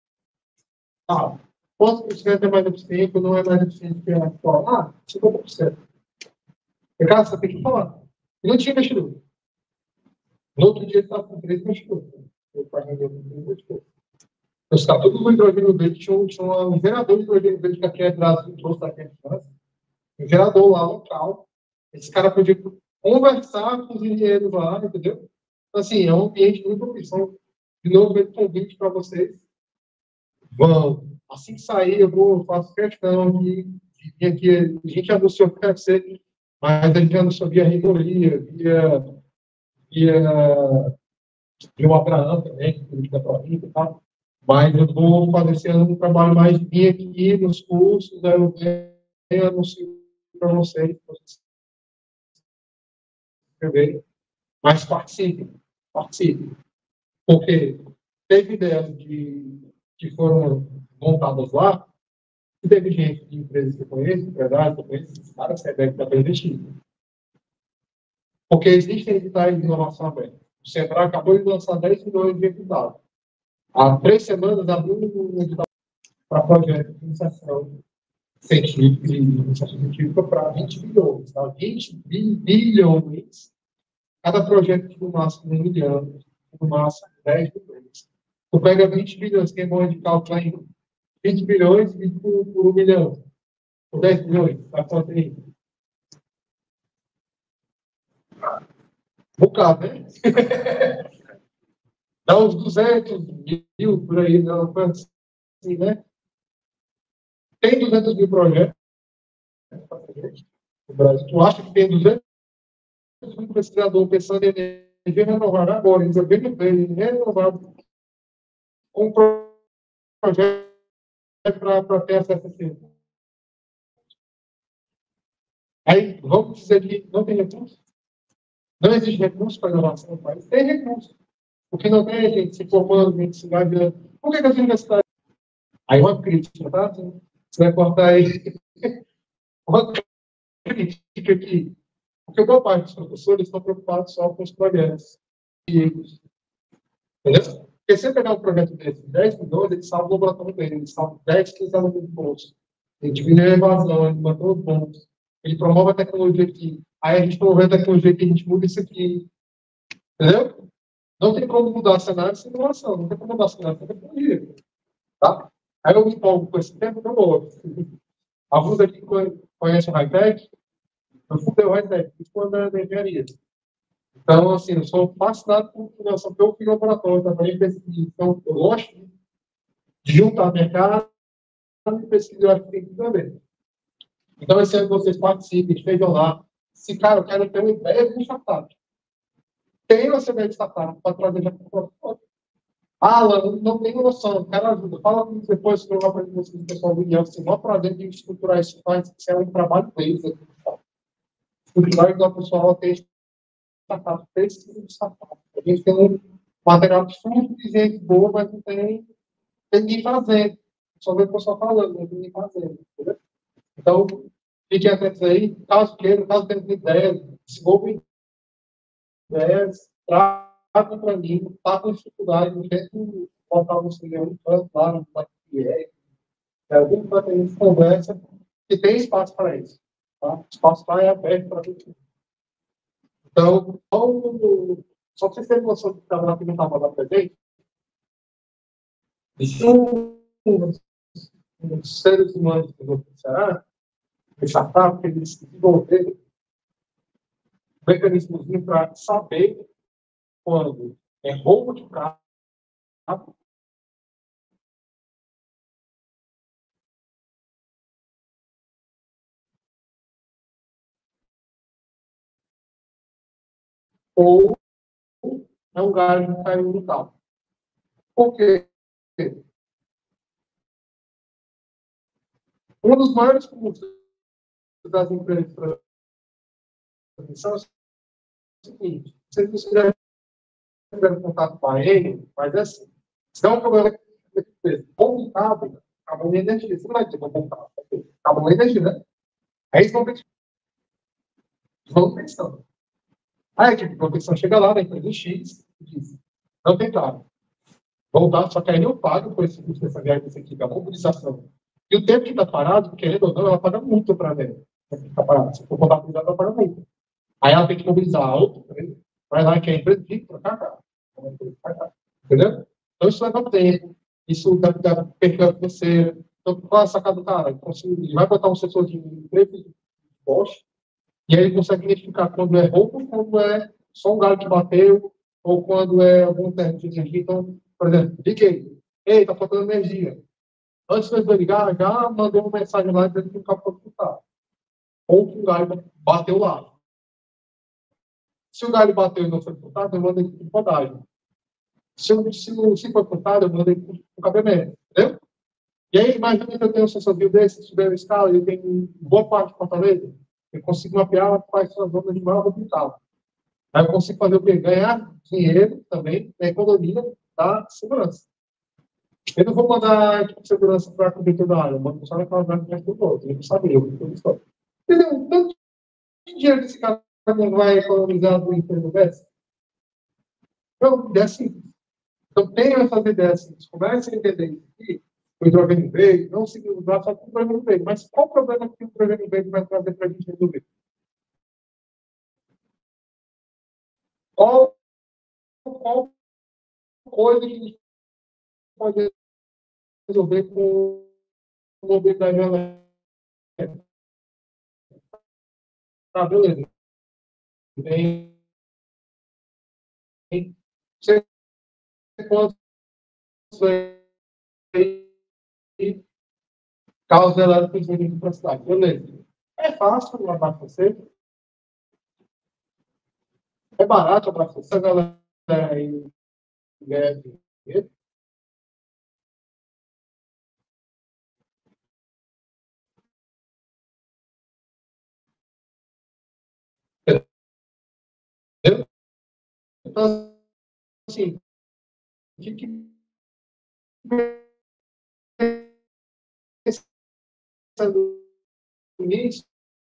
quantos por cento é mais eficiente, não é mais eficiente que a atual? 50%. E, cara, você tem que falar. E não tinha investidor. No outro dia, ele estava com 3 investidores. Eu paguei com 3 investidores. Os caras, todos os hidrogênio verde, tinha um gerador de hidrogênio verde que aqui é Brasil, trouxe daqui a França. Um gerador lá local. Esse cara podia conversar com os engenheiros lá, entendeu? Então, assim, é um ambiente muito propício. De novo, eu convite para vocês. Vão. Assim que sair, faço questão de vir aqui. A gente anunciou que deve ser, mas a gente anunciou via reitoria, via o Abraão também, que fica para mim e tal. Mas eu vou fazer esse ano um trabalho mais de vir aqui nos cursos, aí eu venho anuncio para vocês, escreverem, mas participem. Porque teve ideias que foram montadas lá, e teve gente de empresas que eu conheço, empresários que eu conheço, esses caras que devem estar bem investidos. Porque existem editais de inovação aberta. O Sebrae acabou de lançar 10 milhões de editais. Há 3 semanas abriu um edital para projetos de iniciação científica e iniciação científica para 20 bilhões. Tá? 20 bilhões. Cada projeto de no máximo 1 milhão, no máximo 10 bilhões. Tu pega 20 bilhões, quem é bom de cálculo ainda? 20 bilhões e por 1 milhão. Por 10 bilhões, tá quanto aí? Bocado, né? Dá uns 200 mil por aí, não, assim, né? Tem 200 mil projetos no Brasil. Tu acha que tem 200 mil pesquisadores pensando em energia renovável agora, em novembro dele, renovável, com um projeto para ter acesso a isso. Aí, vamos dizer que não tem recurso? Não existe recurso para a inovação no país? Tem recurso. Porque não tem gente se formando, gente se engajando. Por que as universidades... Aí uma crítica, tá? Você vai cortar aí. Uma crítica aqui. Porque boa parte dos professores estão preocupados só com os projetos. Entendeu? Porque se você pegar um projeto desse, 10 milhões, ele salva o laboratório dele, ele salva 10, 15 alunos de bolsa. Ele diminui a evasão, ele mantém os bons. Ele promove a tecnologia aqui. Aí a gente promove a tecnologia aqui, a gente muda isso aqui. Entendeu? Não tem como mudar cenário sem inovação. Não tem como mudar cenário sem tecnologia. Tá? Aí eu me empolgo com esse tempo, eu vou. Alguns aqui conhecem o high-tech. Eu fundei o high-tech, isso quando era da engenharia. Então, assim, eu sou fascinado por inovação, porque eu fui laboratório, trabalhei em pesquisa. Então, eu gosto de juntar mercado e pesquisa, eu acho que tem tudo a ver. Então, esse ano vocês participem, estejam lá. Se, cara, eu quero ter uma ideia de startup. Tem uma ideia de startup para trazer já para o Alan, não tenho noção, quero ajuda. Fala comigo depois que eu vou aprender com vocês, pessoal do IEL, se não prazer de estruturar isso, faz, isso é um trabalho deles. Estruturar e dar pessoal ter startup, pesquisa de startup. A gente tem um material de fundo de gente boa, mas não tem ninguém fazendo. Só vê o pessoal falando, não tem ninguém fazendo. Entendeu? Então, fiquem atentos aí, caso queiram, caso tenham ideias, desenvolvam ideias, tragam para mim, está com dificuldade, não tento botar você em um canto lá, no que alguém vai ter uma conversa que tem espaço para isso. Tá? O espaço lá é aberto para todo mundo. Então, só para vocês terem noção de que estava lá que não estava lá presente, os seres humanos do Ceará, startup, eles desenvolveram mecanismos para saber quando é roubo de carro ou é um galho que caiu no carro. Por quê? Um dos maiores custos das empresas de transmissão é o seguinte: se vocês tiverem contato com a ele, mas é assim, se dá um problema complicado, acabou a energia. Você não vai ter como comprar. Acabou a energia, né? Aí eles vão pensando. Aí a equipe de proteção chega lá na empresa X e diz: não tem carro. Vão dar, só que aí eu pago por esse custo dessa viagem dessa equipe, a mobilização. E o tempo que está parado, querendo ou não, ela paga muito para ver. Está parado. Se for contabilizar, ela paga muito. Aí ela tem que mobilizar a outra empresa, vai lá que a empresa fica para cá. Entendeu? Então isso leva tempo, isso dá perda financeira. Então, qual é a sacada do cara? Ele vai botar um sensor de emprego de Bosch, e aí ele consegue identificar quando é roubo, quando é só um galho que bateu, ou quando é algum termo de energia. Então, por exemplo, liguei. Ei, está faltando energia. Antes de eu ligar, já mandou uma mensagem lá dizendo que o cabo foi disputado. Ou que o galho bateu lá. Se o galho bateu e não foi disputado, eu mando ele para podagem. Se for disputado, eu mando ele para o cabimento. Entendeu? E aí, imagina que eu tenho um sensor desse, se tiver uma escala, ele tem boa parte de Fortaleza, eu consigo mapear quais são as zonas de maior resultado. Aí eu consigo fazer o quê? Ganhar dinheiro também na economia da segurança. Eu não vou mandar a equipe de segurança para cobrir toda a área, eu mando só naquelas áreas que já estão outras. Eu não sabia, eu não estou. Entendeu? Tanto dinheiro que esse cara não vai economizar do emprego dessa? Então, é assim. Então, tenham essas ideias assim. Comecem a entender isso aqui. O hidrogênio verde, não se usar só com o hidrogênio verde. Mas qual o problema que o hidrogênio verde vai trazer para a gente resolver? Qual coisa que a gente pode resolver com mobilidade elétrica? Tá, beleza. Você pode causa elétricos vindo para a cidade. Beleza. É fácil abastecer? É barato para essa galera aí ganha dinheiro. Entendeu? Então, assim, o que pensando nisso,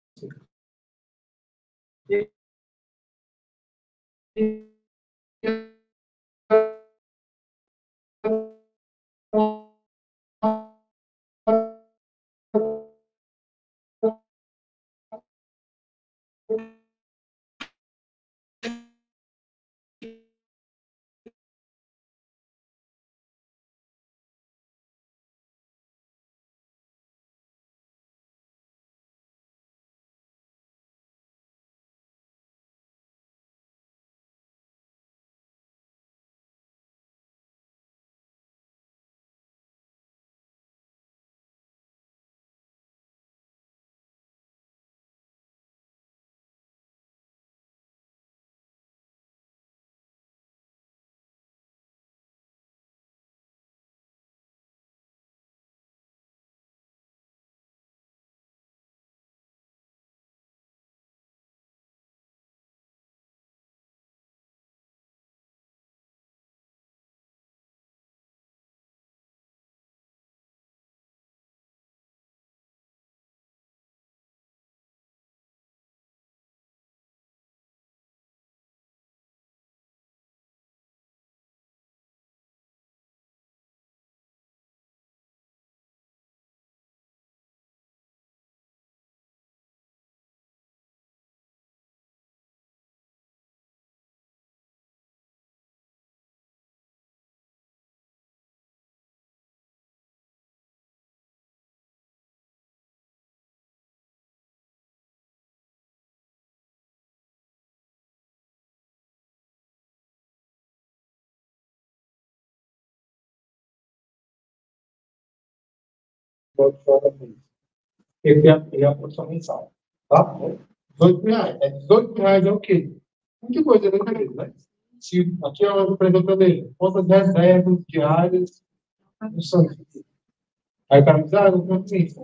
ele é a produção mensal. Tá? R$ 18. R$ 18 é o quê? Muita coisa dentro dele, né? Se, aqui é uma apresentação dele. Quantas reservas diárias no sangue? Aí o cara diz, não conto isso.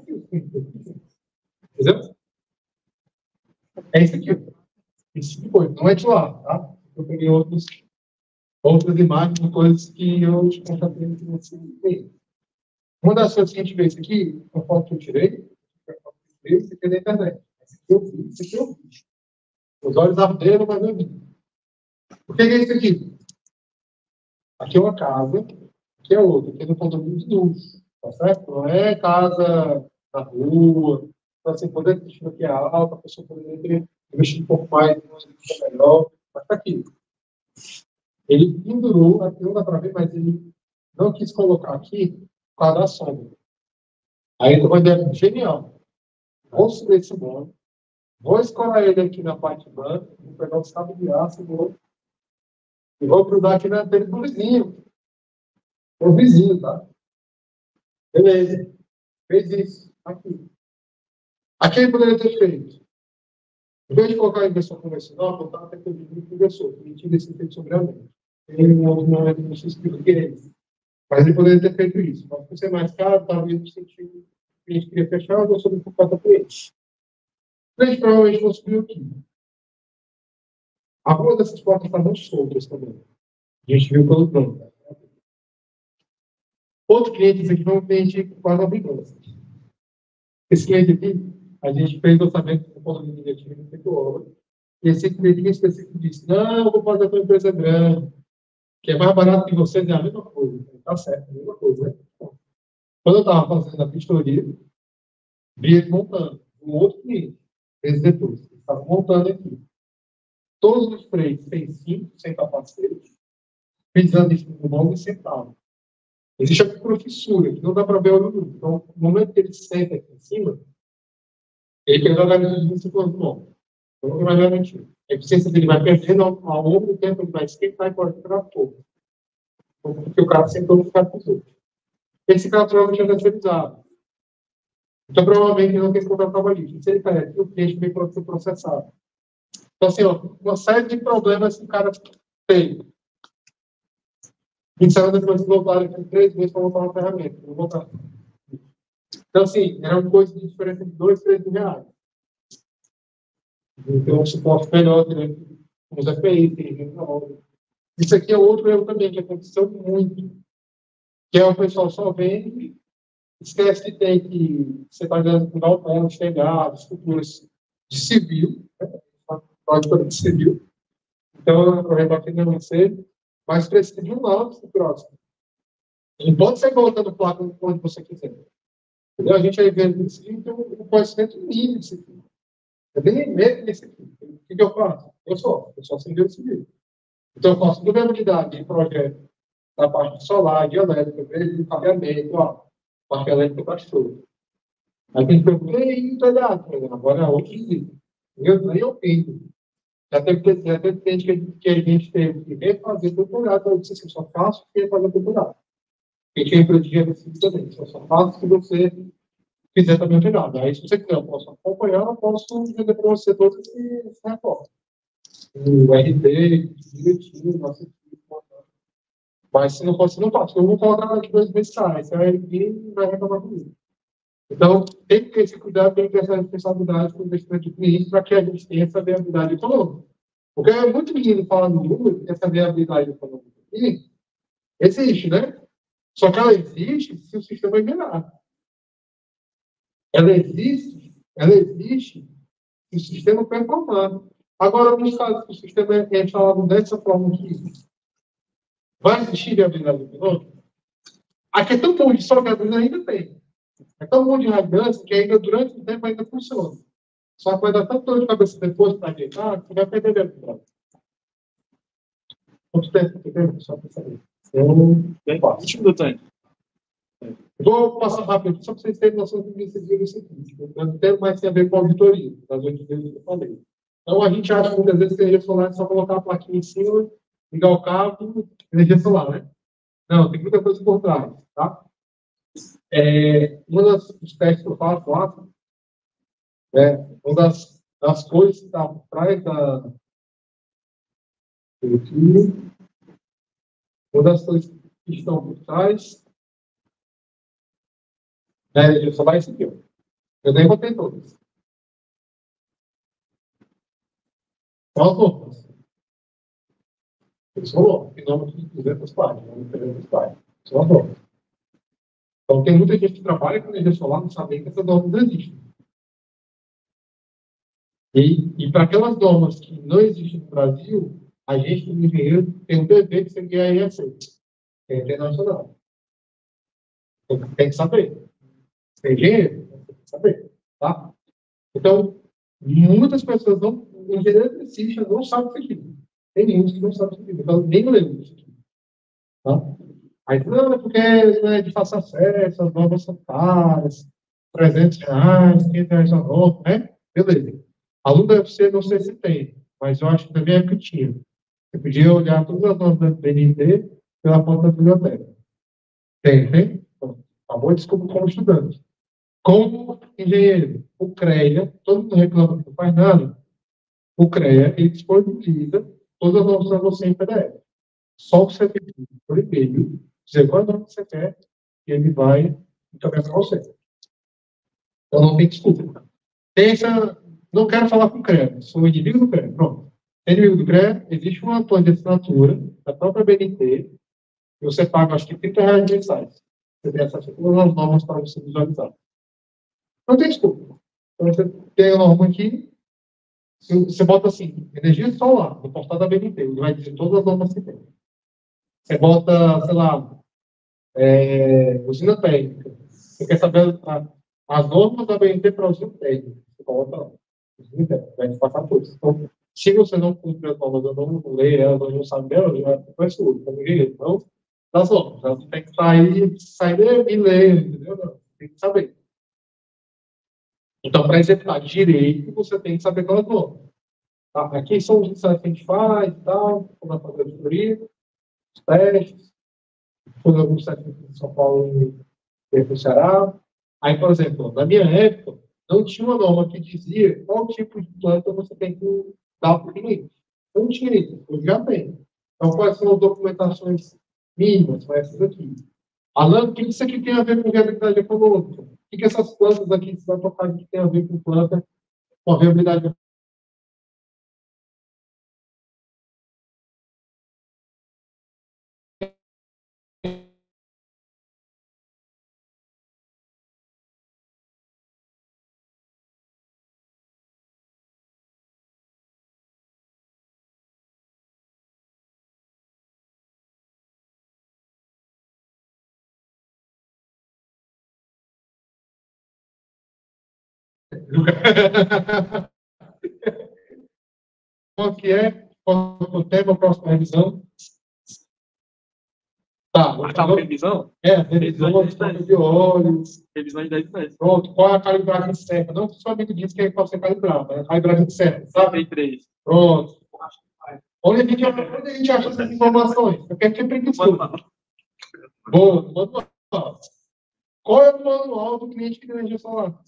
Entendeu? É isso aqui. Esse tipo de coisa. Não é de lá, tá? Eu peguei outras imagens de coisas que eu constatei nesse meio. Uma das coisas que a gente vê isso aqui, a foto que eu tirei, isso aqui é da internet. Isso aqui eu vi, isso aqui eu vi. Os olhos arderam, mas eu vi. O que é isso aqui? Aqui é uma casa, aqui é outra, aqui é no condomínio de luxo, tá certo? Não é casa na rua. Então, assim, poder aquisitivo aqui é alto, a pessoa poderia investir um pouco mais, uma indústria melhor, mas está aqui. Ele pendurou, aqui não dá para ver, mas ele não quis colocar aqui por causa da sombra. Aí ele tem uma ideia genial. Vou subir esse bolo, vou escorar ele aqui na parte branca, vou pegar o cabo de aço e vou grudar aqui na tela do vizinho. O vizinho, tá? Beleza. Fez isso. Aqui. Aqui ele poderia ter feito. Em vez de colocar a inversão convencional, botar a tecnologia de inversor, que tira esse efeito sobre a mente. Tem um outro momento que você explica que é esse. Mas ele poderia ter feito isso. Mas por ser mais caro, talvez no sentido que a gente queria fechar, eu vou subir por conta do cliente. O cliente provavelmente não subiu aqui. Algumas dessas portas estavam soltas também. A gente viu pelo plano. Outro cliente, esse aqui foi um cliente quase obrigado. Esse cliente aqui, a gente fez o orçamento do condomínio negativo em 8 horas. E esse cliente específico disse: não, eu vou fazer com uma empresa grande, que é mais barato que vocês, é a mesma coisa. Tá certo, a mesma coisa. Né? Quando eu estava fazendo a vistoria, vi ele montando. Um outro cliente, esse depois, ele estava montando aqui. Todos os três têm 5% capacete, pisando em cima do nome e sentado. Existe a professura, que não dá para ver o olho. Então, no momento que ele senta aqui em cima, ele quer jogar no segundo nome. Então, não vai garantir. A eficiência dele vai perdendo ao longo do tempo, ele vai esquentar e pode ficar pouco. Porque o cara sentou no ficar com os outros. Esse cara provavelmente é terceirizado. Então, provavelmente, ele não tem que comprar trabalhista. Se ele está aqui, o cliente vem para ser processado. Então, assim, ó, uma série de problemas que o cara tem. E saiu depois de voltar aqui 3 meses para montar uma ferramenta. Vou voltar. Então, assim, era uma coisa de diferença de 2, 3 mil reais. Então, um suporte melhor, né? Com os API, tem. Isso aqui é outro erro também, que aconteceu muito. Que é o pessoal só vende, esquece que tem que você está dando com galpões, telhados, estruturas de civil, né? Uma de civil. Então, o projeto aqui não vai ser, mas precisa de um laudo próximo. Ele pode ser colocando placa onde você quiser. Entendeu? A gente aí vendo isso aqui, tem um conhecimento mínimo disso aqui. Eu nem medo nesse aqui. O que eu faço? Eu só civil civil. Então, eu faço durabilidade de projeto da parte solar, de elétrica, de pagamento, ó, parte elétrica para show. Aí tem que perguntar, e aí, telhado? Agora é outro nível. Nem eu pinto. Já teve cliente que a gente teve que refazer temporada. Eu disse assim, só faço o que fazer temporada. Porque tinha empresa de gerenciamento também. Só faço se você fizer também o telhado. Aí, se você quiser, eu posso acompanhar, eu posso vender para você todos esses reportes. O RT, direitinho, nossa equipe. Mas se não fosse, não faço. Eu vou colocar aqui 2 meses, sai. Você vai vir e vai reclamar comigo. Então, tem que ter esse cuidado, tem que ter essa responsabilidade com o investimento do cliente para que a gente tenha essa viabilidade econômica. Porque é muito menino falando de número, essa viabilidade econômica aqui existe, né? Só que ela existe se o sistema é melhor. Ela existe se o sistema performar. Agora, nos casos que o sistema é instalado dessa forma aqui, vai existir viabilidade econômica? A questão de só gasolina ainda tem. É tão bom de radiância que ainda durante o tempo ainda funciona. Só que vai dar tanto dor de cabeça depois para ajeitar que você vai perder viabilidade. Quanto tempo que tem? Só para saber. Bem, 20 minutos ainda. Vou passar rápido, só para vocês terem noção do que vocês viram isso aqui. Eu não tenho mais a ver com a auditoria, das 8 vezes que eu falei. Então, a gente acha que muitas vezes que energia solar é só colocar a plaquinha em cima, ligar o cabo, energia solar, né? Não, tem muita coisa por trás, tá? Um dos testes que eu faço lá, uma das coisas que está por trás uma das coisas que estão por trás da energia solar é isso aqui, ó. Eu nem botei todas. São as loucas. Eles são loucos. Tem nome de 200 páginas, nome de 300 páginas. São as loucas. Então, tem muita gente que trabalha com energia solar, não sabe que essas normas não existem. E para aquelas normas que não existem no Brasil, a gente, como engenheiro, tem um dever de seguir a IEC, que é internacional. Tem que saber. Tem engenheiro, tem que saber. Tá? Então, muitas pessoas não. O engenheiro eletricista não sabe isso aqui. Tem uns que não sabem isso aqui. Então, nem lembro disso aqui. Tá? Aí, não, é porque não é de fácil acesso, as normas são caras, R$ 300, R$ 500 a nota, né? Beleza. Aluno da UFC, não sei se tem, mas eu acho que também é que tinha. Você podia olhar todas as normas da BNT pela porta da biblioteca. Tem? Então, tá bom? Desculpa como estudante. Como engenheiro, o CREA, todo mundo reclama que não faz nada, o CREA, ele disponibiliza todas as normas para você em PDF. Só que você tem que ir por e-mail, dizer qual é o nome que você quer, e ele vai encaminhar para você. Então não tem desculpa. Não quero falar com o CREA, sou inimigo do CREA. Pronto. Inimigo do CREA, existe uma plano de assinatura da própria BNT, e você paga, acho que R$ 30 mensais. Você tem acesso a todas as normas para você visualizar. Não tem desculpa. Então, você tem a norma aqui, você bota assim, energia solar, no portal da BNT, ele vai dizer todas as normas que tem. Você bota, sei lá, usina térmica. Você quer saber as normas da BNT para usina térmica. Você coloca lá. Usina térmica, vai te passar todos. Então, se você não cumpre as normas, eu não leio elas, não sabe delas, já é sua, como engenheiro. Então, das normas. Elas não tem que sair e ler, entendeu? Não, tem que saber. Então, para executar direito, você tem que saber aquelas normas. Tá? Aqui são os ensaios que a gente faz e tal, como a fazer a auditoria, os testes, foi alguns testes em São Paulo e no Ceará. Aí, por exemplo, na minha época, não tinha uma norma que dizia qual tipo de planta você tem que dá para o cliente. Não tinha isso, eu já tenho. Então, quais são as documentações mínimas? São essas aqui. Alan, o que isso aqui tem a ver com viabilidade econômica? O que essas plantas aqui que você vai tocar aqui tem a ver com planta com a viabilidade econômica? Qual que é? Qual é o tema, a próxima revisão? Tá, Marcar uma revisão? Revisão de troca de óleo. Revisão de 10 meses. Pronto, qual é a calibragem certa? Não somente diz que pode ser calibrado, é a calibragem certa, sabe? 33. Pronto. Onde a gente acha essas informações? Eu quero que aprenda isso. Boa, manual. Qual é o manual do cliente de energia solar?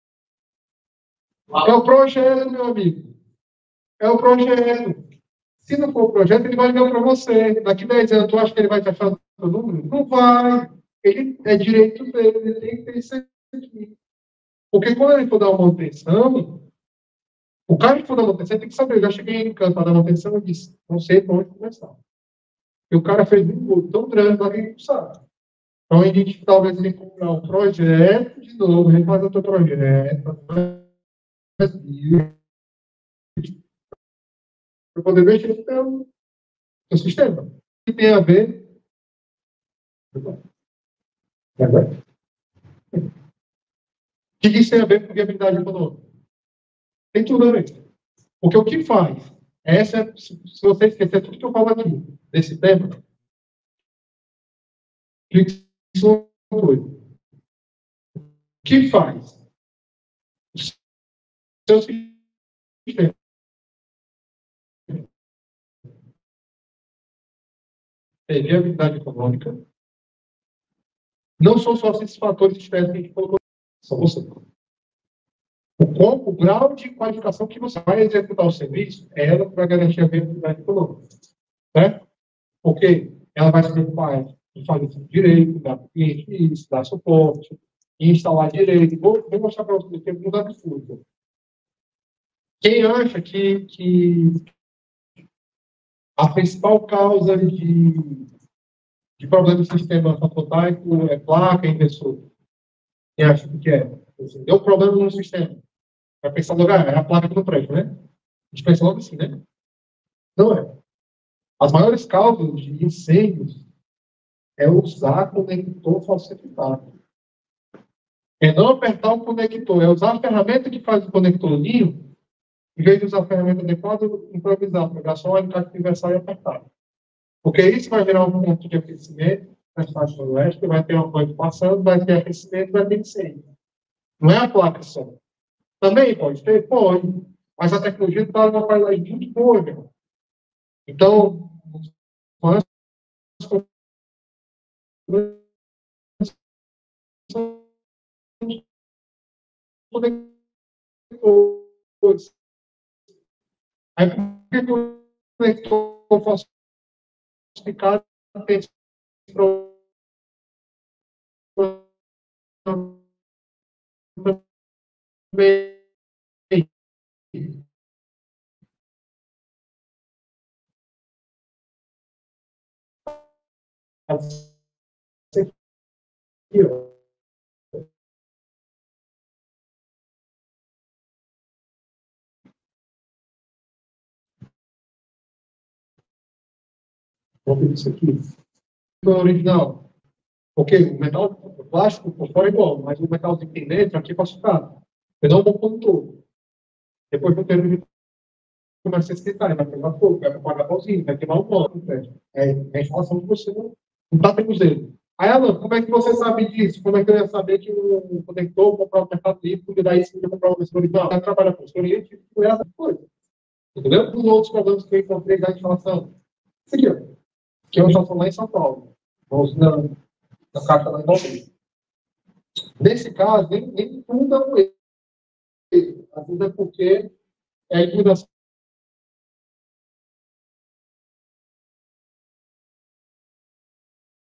É o projeto, meu amigo. É o projeto. Se não for o projeto, ele vai ligar para você. Daqui 10 anos, tu acha que ele vai te achar o seu número? Não vai. Ele é direito dele, ele tem que ter isso aqui. Porque quando ele for dar uma manutenção, o cara que for dar manutenção tem que saber. Eu já cheguei em canto para dar manutenção e disse, não sei para onde começar. E o cara fez um bolo tão grande lá que ele não sabe. Então a gente talvez tenha que comprar um projeto de novo, refazer outro projeto, para poder mexer no teu sistema. O que tem a ver? O que isso tem a ver com viabilidade econômica? Tem tudo a ver. Porque o que faz? Se você esquecer tudo que eu falo aqui, desse tema, clique sobre coisa. O que faz? O seu sistema tem viabilidade econômica. Não são só esses fatores externos que a gente colocou, são você. O grau de qualificação que você vai executar o serviço é ela que vai garantir a viabilidade econômica. Certo? Porque ela vai se preocupar em fazer isso direito, dar cliente isso, dar suporte, instalar direito. Vou mostrar para vocês que é muito absurdo. Quem acha que a principal causa de problema do sistema fotovoltaico é placa e inversor? Quem acha que é? Deu problema no sistema. Vai pensar logo, é a placa que não presta, né? A gente pensa logo assim, né? Não é. As maiores causas de incêndios é usar conector falsificado. É não apertar o conector, é usar a ferramenta que faz o conectorzinho, em vez de usar a ferramenta adequada, improvisar, pegar só o alicate universal e apertar. Porque isso vai gerar um ponto de aquecimento na estação oeste, vai ter uma coisa passando, vai ter aquecimento, vai ter incêndio. Não é a placa só. Também pode ter? Pode. Mas a tecnologia está numa qualidade muito boa, meu. Então, quando aí, por que o conector falsificado tem esse problema também? Aqui, ó. Vamos ver isso aqui. Não é original. Porque o metal, o plástico por fora é igual, mas o metalzinho que tem dentro aqui é falsificado. Eu não vou pôr todo. Depois do tempo de começa a esquentar, vai pegar fogo, vai apagar pauzinho, vai queimar o pano. É a instalação que você não está tendo dele. Aí, Alan, como é que você sabe disso? Como é que eu ia saber que o conector comprar um mercado livre, porque daí se eu comprar uma consultoria, não, vai trabalhar com consultoria, eu tive que olhar essa coisa. Entendeu? Os outros problemas que eu encontrei da instalação. Isso aqui, ó. Que é uma instalação lá em São Paulo. Vamos na caixa lá em Balneário. Nesse caso, nem tudo é um erro. Às vezes é porque é a inclinação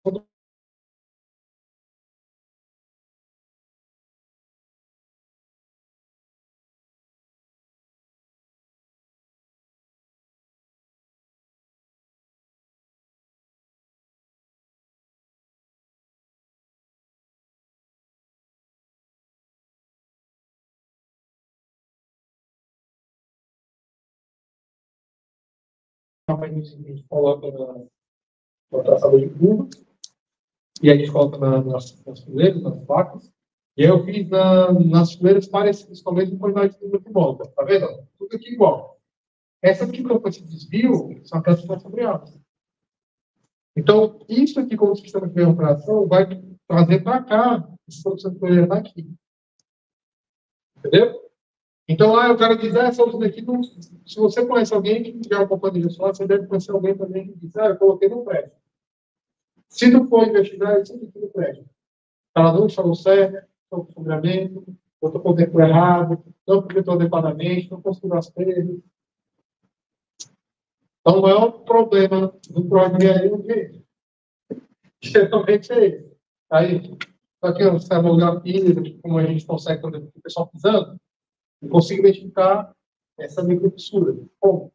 A gente coloca na traçador de curva, e a gente coloca nas fileiras, nas placas. E aí eu fiz nas fileiras parecidas com a mesma quantidade de curva que volta. Tá vendo? Tudo aqui igual. Essa aqui que eu esse desvio são aquelas que estão sobre elas. Então, isso aqui, como sistema de operação, vai trazer para cá esse produção de poder daqui. Entendeu? Então, eu quero dizer, essa outra daqui, se você conhece alguém que tiver uma companhia só, você deve conhecer alguém também que diz, eu coloquei no prédio. Se tu for investigar, isso aqui no prédio. Ela não instalou certo, não fundamento, botou o tempo errado, não completou adequadamente, não construiu as telhas. Então, o maior problema do projeto é geralmente é esse. Aí, só que você alugar pilha, como a gente consegue quando o pessoal pisando, eu consigo identificar essa microfissura. Como?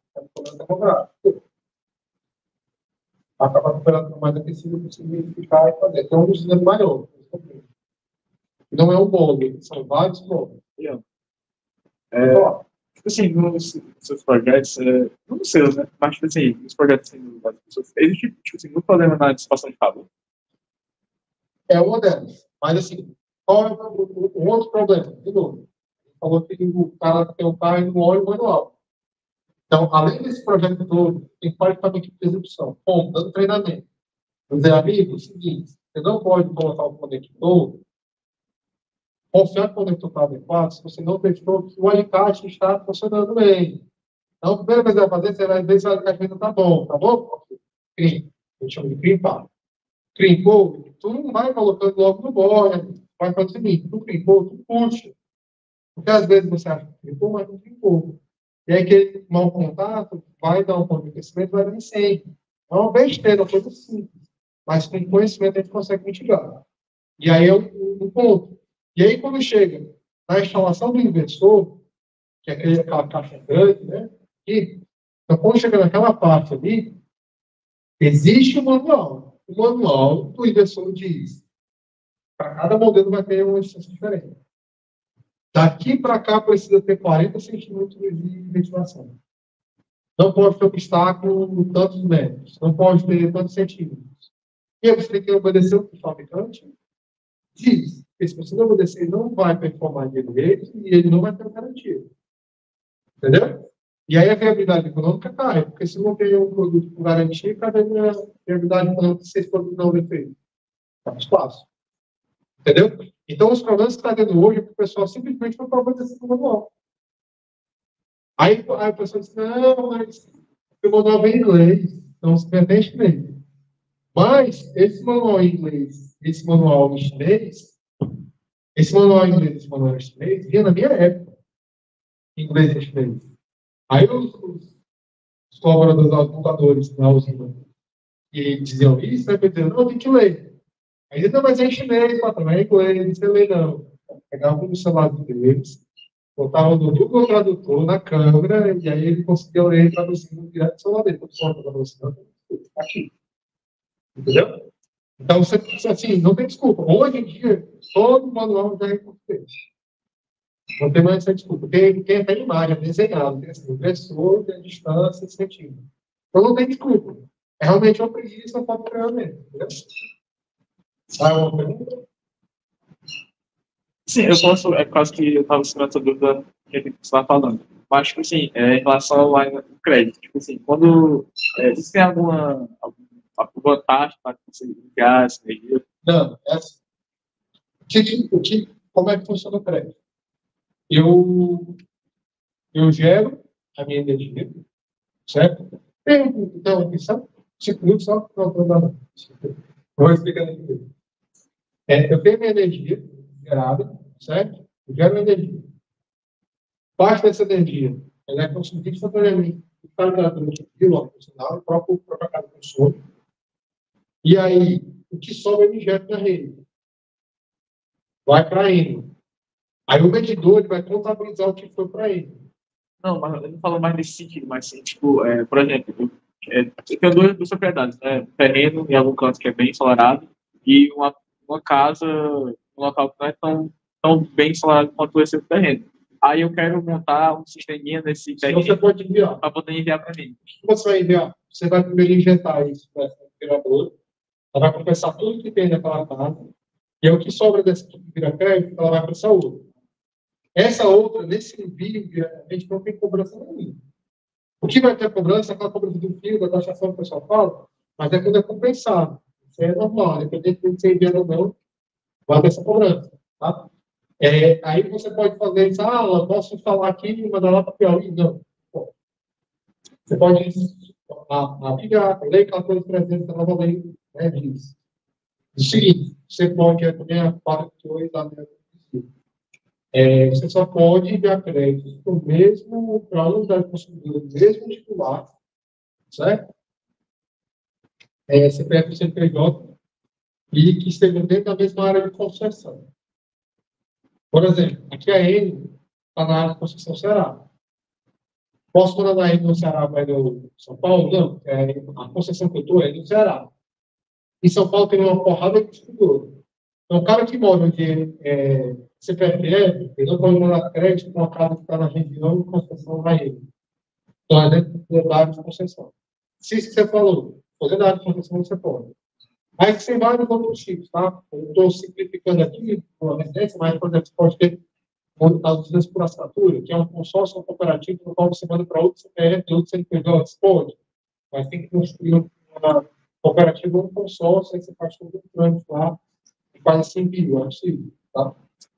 Acaba recuperando mais aquecido, eu consigo identificar e fazer. Então, é um uso maior. Não é um molde, são vários moldes. Tipo assim, nos seus projetos, não sei, né? Mas, tipo assim, nos projetos das pessoas, existe, tipo assim, muito problema na dissipação de calor. É uma delas. Mas, assim, qual é o outro problema? De novo, falou que o cara tem um carro no óleo manual. Então, além desse projeto todo, tem praticamente de execução. Como? Dando treinamento. Dizer, amigo, é o seguinte, você não pode colocar o conector, confiar que o conector está adequado, se você não testou que o alicate está funcionando bem. Então, a primeira coisa que você vai fazer, você vai ver se o alicate ainda está bom, tá bom? Crim. A gente chama de crimpar. Crimpou, tu não vai colocando logo no borne, vai fazer o seguinte, tu crimpou, tu puxa. Porque às vezes você acha que crimpou, mas não crimpou. E aí aquele mau contato vai dar um ponto de aquecimento, vai dar incêndio. É uma besteira, uma coisa simples. Mas com conhecimento a gente consegue mitigar. E aí é um ponto. E aí quando chega na instalação do inversor, que é aquela caixa grande, né? Então quando chega naquela parte ali, existe um manual. O manual do inversor diz, para cada modelo vai ter uma distância diferente. Daqui para cá precisa ter 40 centímetros de ventilação. Não pode ter obstáculo tantos metros. Não pode ter tantos centímetros. E aí você tem que obedecer o que o fabricante diz. Porque se você não obedecer, ele não vai performar direito e ele não vai ter garantia. Entendeu? E aí a viabilidade econômica cai. Porque se não tem um produto com garantia, cadê a viabilidade econômica se esse produto não é feito? Está no espaço. Entendeu? Então, os problemas que está tendo hoje é que o pessoal simplesmente não está obedecendo o manual. Aí o pessoal diz, não, mas o manual vem em inglês, então você tem até em chinês. Mas esse manual em inglês, esse manual em chinês, esse manual em inglês, esse manual em chinês, vinha na minha época, em inglês e chinês. Aí os colaboradores dos computadores na usina que diziam isso, né, diziam, não, tem que ler. Aí não, mas é em chinês, patrão, é em inglês, não sei ler não. Pegava o celular deles, botava no Google Tradutor, na câmera, e aí ele conseguia ler e traduzir direto do celular dele. Aqui. Entendeu? Então, você, assim, não tem desculpa. Hoje em dia, todo manual já é em português. Não tem mais essa desculpa. Tem até imagem, desenhado, tem assim, o professor, tem a distância, centímetro. Então, não tem desculpa. É realmente uma preguiça para o treinamento. Entendeu? Vai uma pergunta? Sim, eu posso, é quase que eu estava seguindo essa dúvida que a gente estava falando. Mas, tipo assim, em relação lá no crédito, tipo assim, quando existem alguma vantagem para você ligar essa energia? Não, é assim. Como é que funciona o crédito? Eu gero a minha energia, certo? Então, são 5 minutos só para não. Vou explicando aqui. Eu tenho minha energia gerada, certo? Eu gero energia. Parte dessa energia ela é consumida instantaneamente para a temperatura quilowatts, o próprio casa consome. E aí, o que sobra ele injeta na rede. Vai para N. Aí o medidor ele vai contabilizar o que foi para N. Não, mas eu não falo mais nesse sentido, mas sim, tipo, por exemplo, eu tenho duas propriedades, né? Terreno em algum canto que é bem ensolarado e uma casa, um local que não é tão bem ensolarado quanto esse terreno. Aí eu quero montar um sisteminha nesse terreno você pode enviar. para poder enviar para mim. O que você vai enviar? Você vai primeiro injetar isso no gerador, ela vai compensar tudo que tem naquela casa, e aí o que sobra dessa que vira crédito, ela vai para essa outra. Essa outra, nesse envio, a gente não tem cobrança nenhuma. O que vai ter cobrança é aquela cobrança do fio, da taxação que o pessoal fala, mas é quando é compensado. Isso é normal, independente de ser enviado ou não, vai ter essa cobrança. Tá? Aí você pode fazer isso, eu posso instalar aqui e mandar lá para o Piauí? Não. Bom, você pode a lei 14.300 da nova lei, né, diz o seguinte: você pode também a parte 2 da lei. Você só pode enviar crédito para a unidade consumidora, mesmo titular, certo? CPF e CNPJ, e que estejam dentro da mesma área de concessão. Por exemplo, aqui a N está na área de concessão Ceará. Posso mandar a N no Ceará para no São Paulo? Não. A concessão que eu estou é no Ceará. Em São Paulo tem uma porrada de distribuidor. Então, o cara que mora onde CPFL, ele não pode mandar crédito com a casa que está na região de concessão da ele. Então, é dentro da área de concessão. Se isso que você falou, for da área de concessão, você pode. Mas tem vários outros tipos, tá? Eu estou simplificando aqui, uma residência, mas, por exemplo, você pode ter as por assinatura, que é um consórcio cooperativo no qual você manda para outro CPF, outro CNPJ, pode. Mas tem que construir uma cooperativa ou um consórcio, aí você faz todo o trâmite lá e faz esse envio, é possível, tá?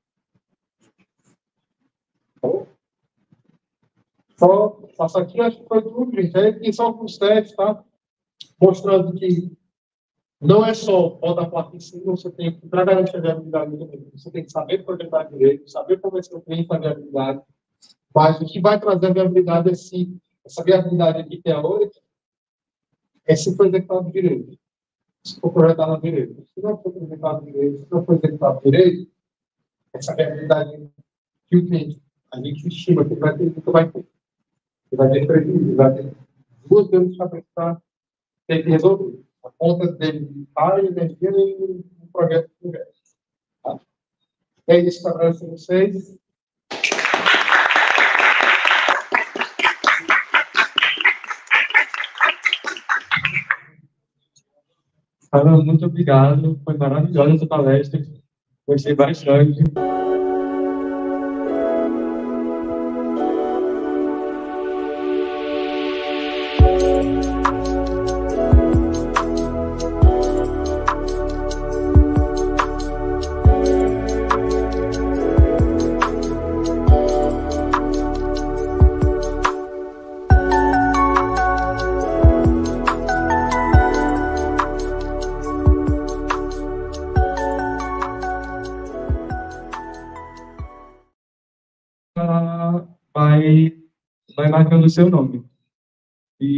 Só passar aqui, acho que foi tudo, gente. Aí tem só alguns testes, tá? Mostrando que não é só o pó da placa em si, você tem que, para garantir a viabilidade do cliente, você tem que saber projetar direito, saber convencer o cliente a viabilidade, mas o que vai trazer a viabilidade é se essa viabilidade aqui teórica é se for executado direito, se for projetado direito. Se não for projetado direito, se não for executado direito, essa viabilidade que o cliente, a gente estima que vai ter, nunca vai ter. Vai ter prejuízo, vai ter duas vezes para ter que resolver. A conta dele de área, energia e o projeto de ingresso. Tá? É isso que eu agradeço a vocês. Muito obrigado. Foi maravilhosa essa palestra. Gostei bastante. Vai marcando o seu nome.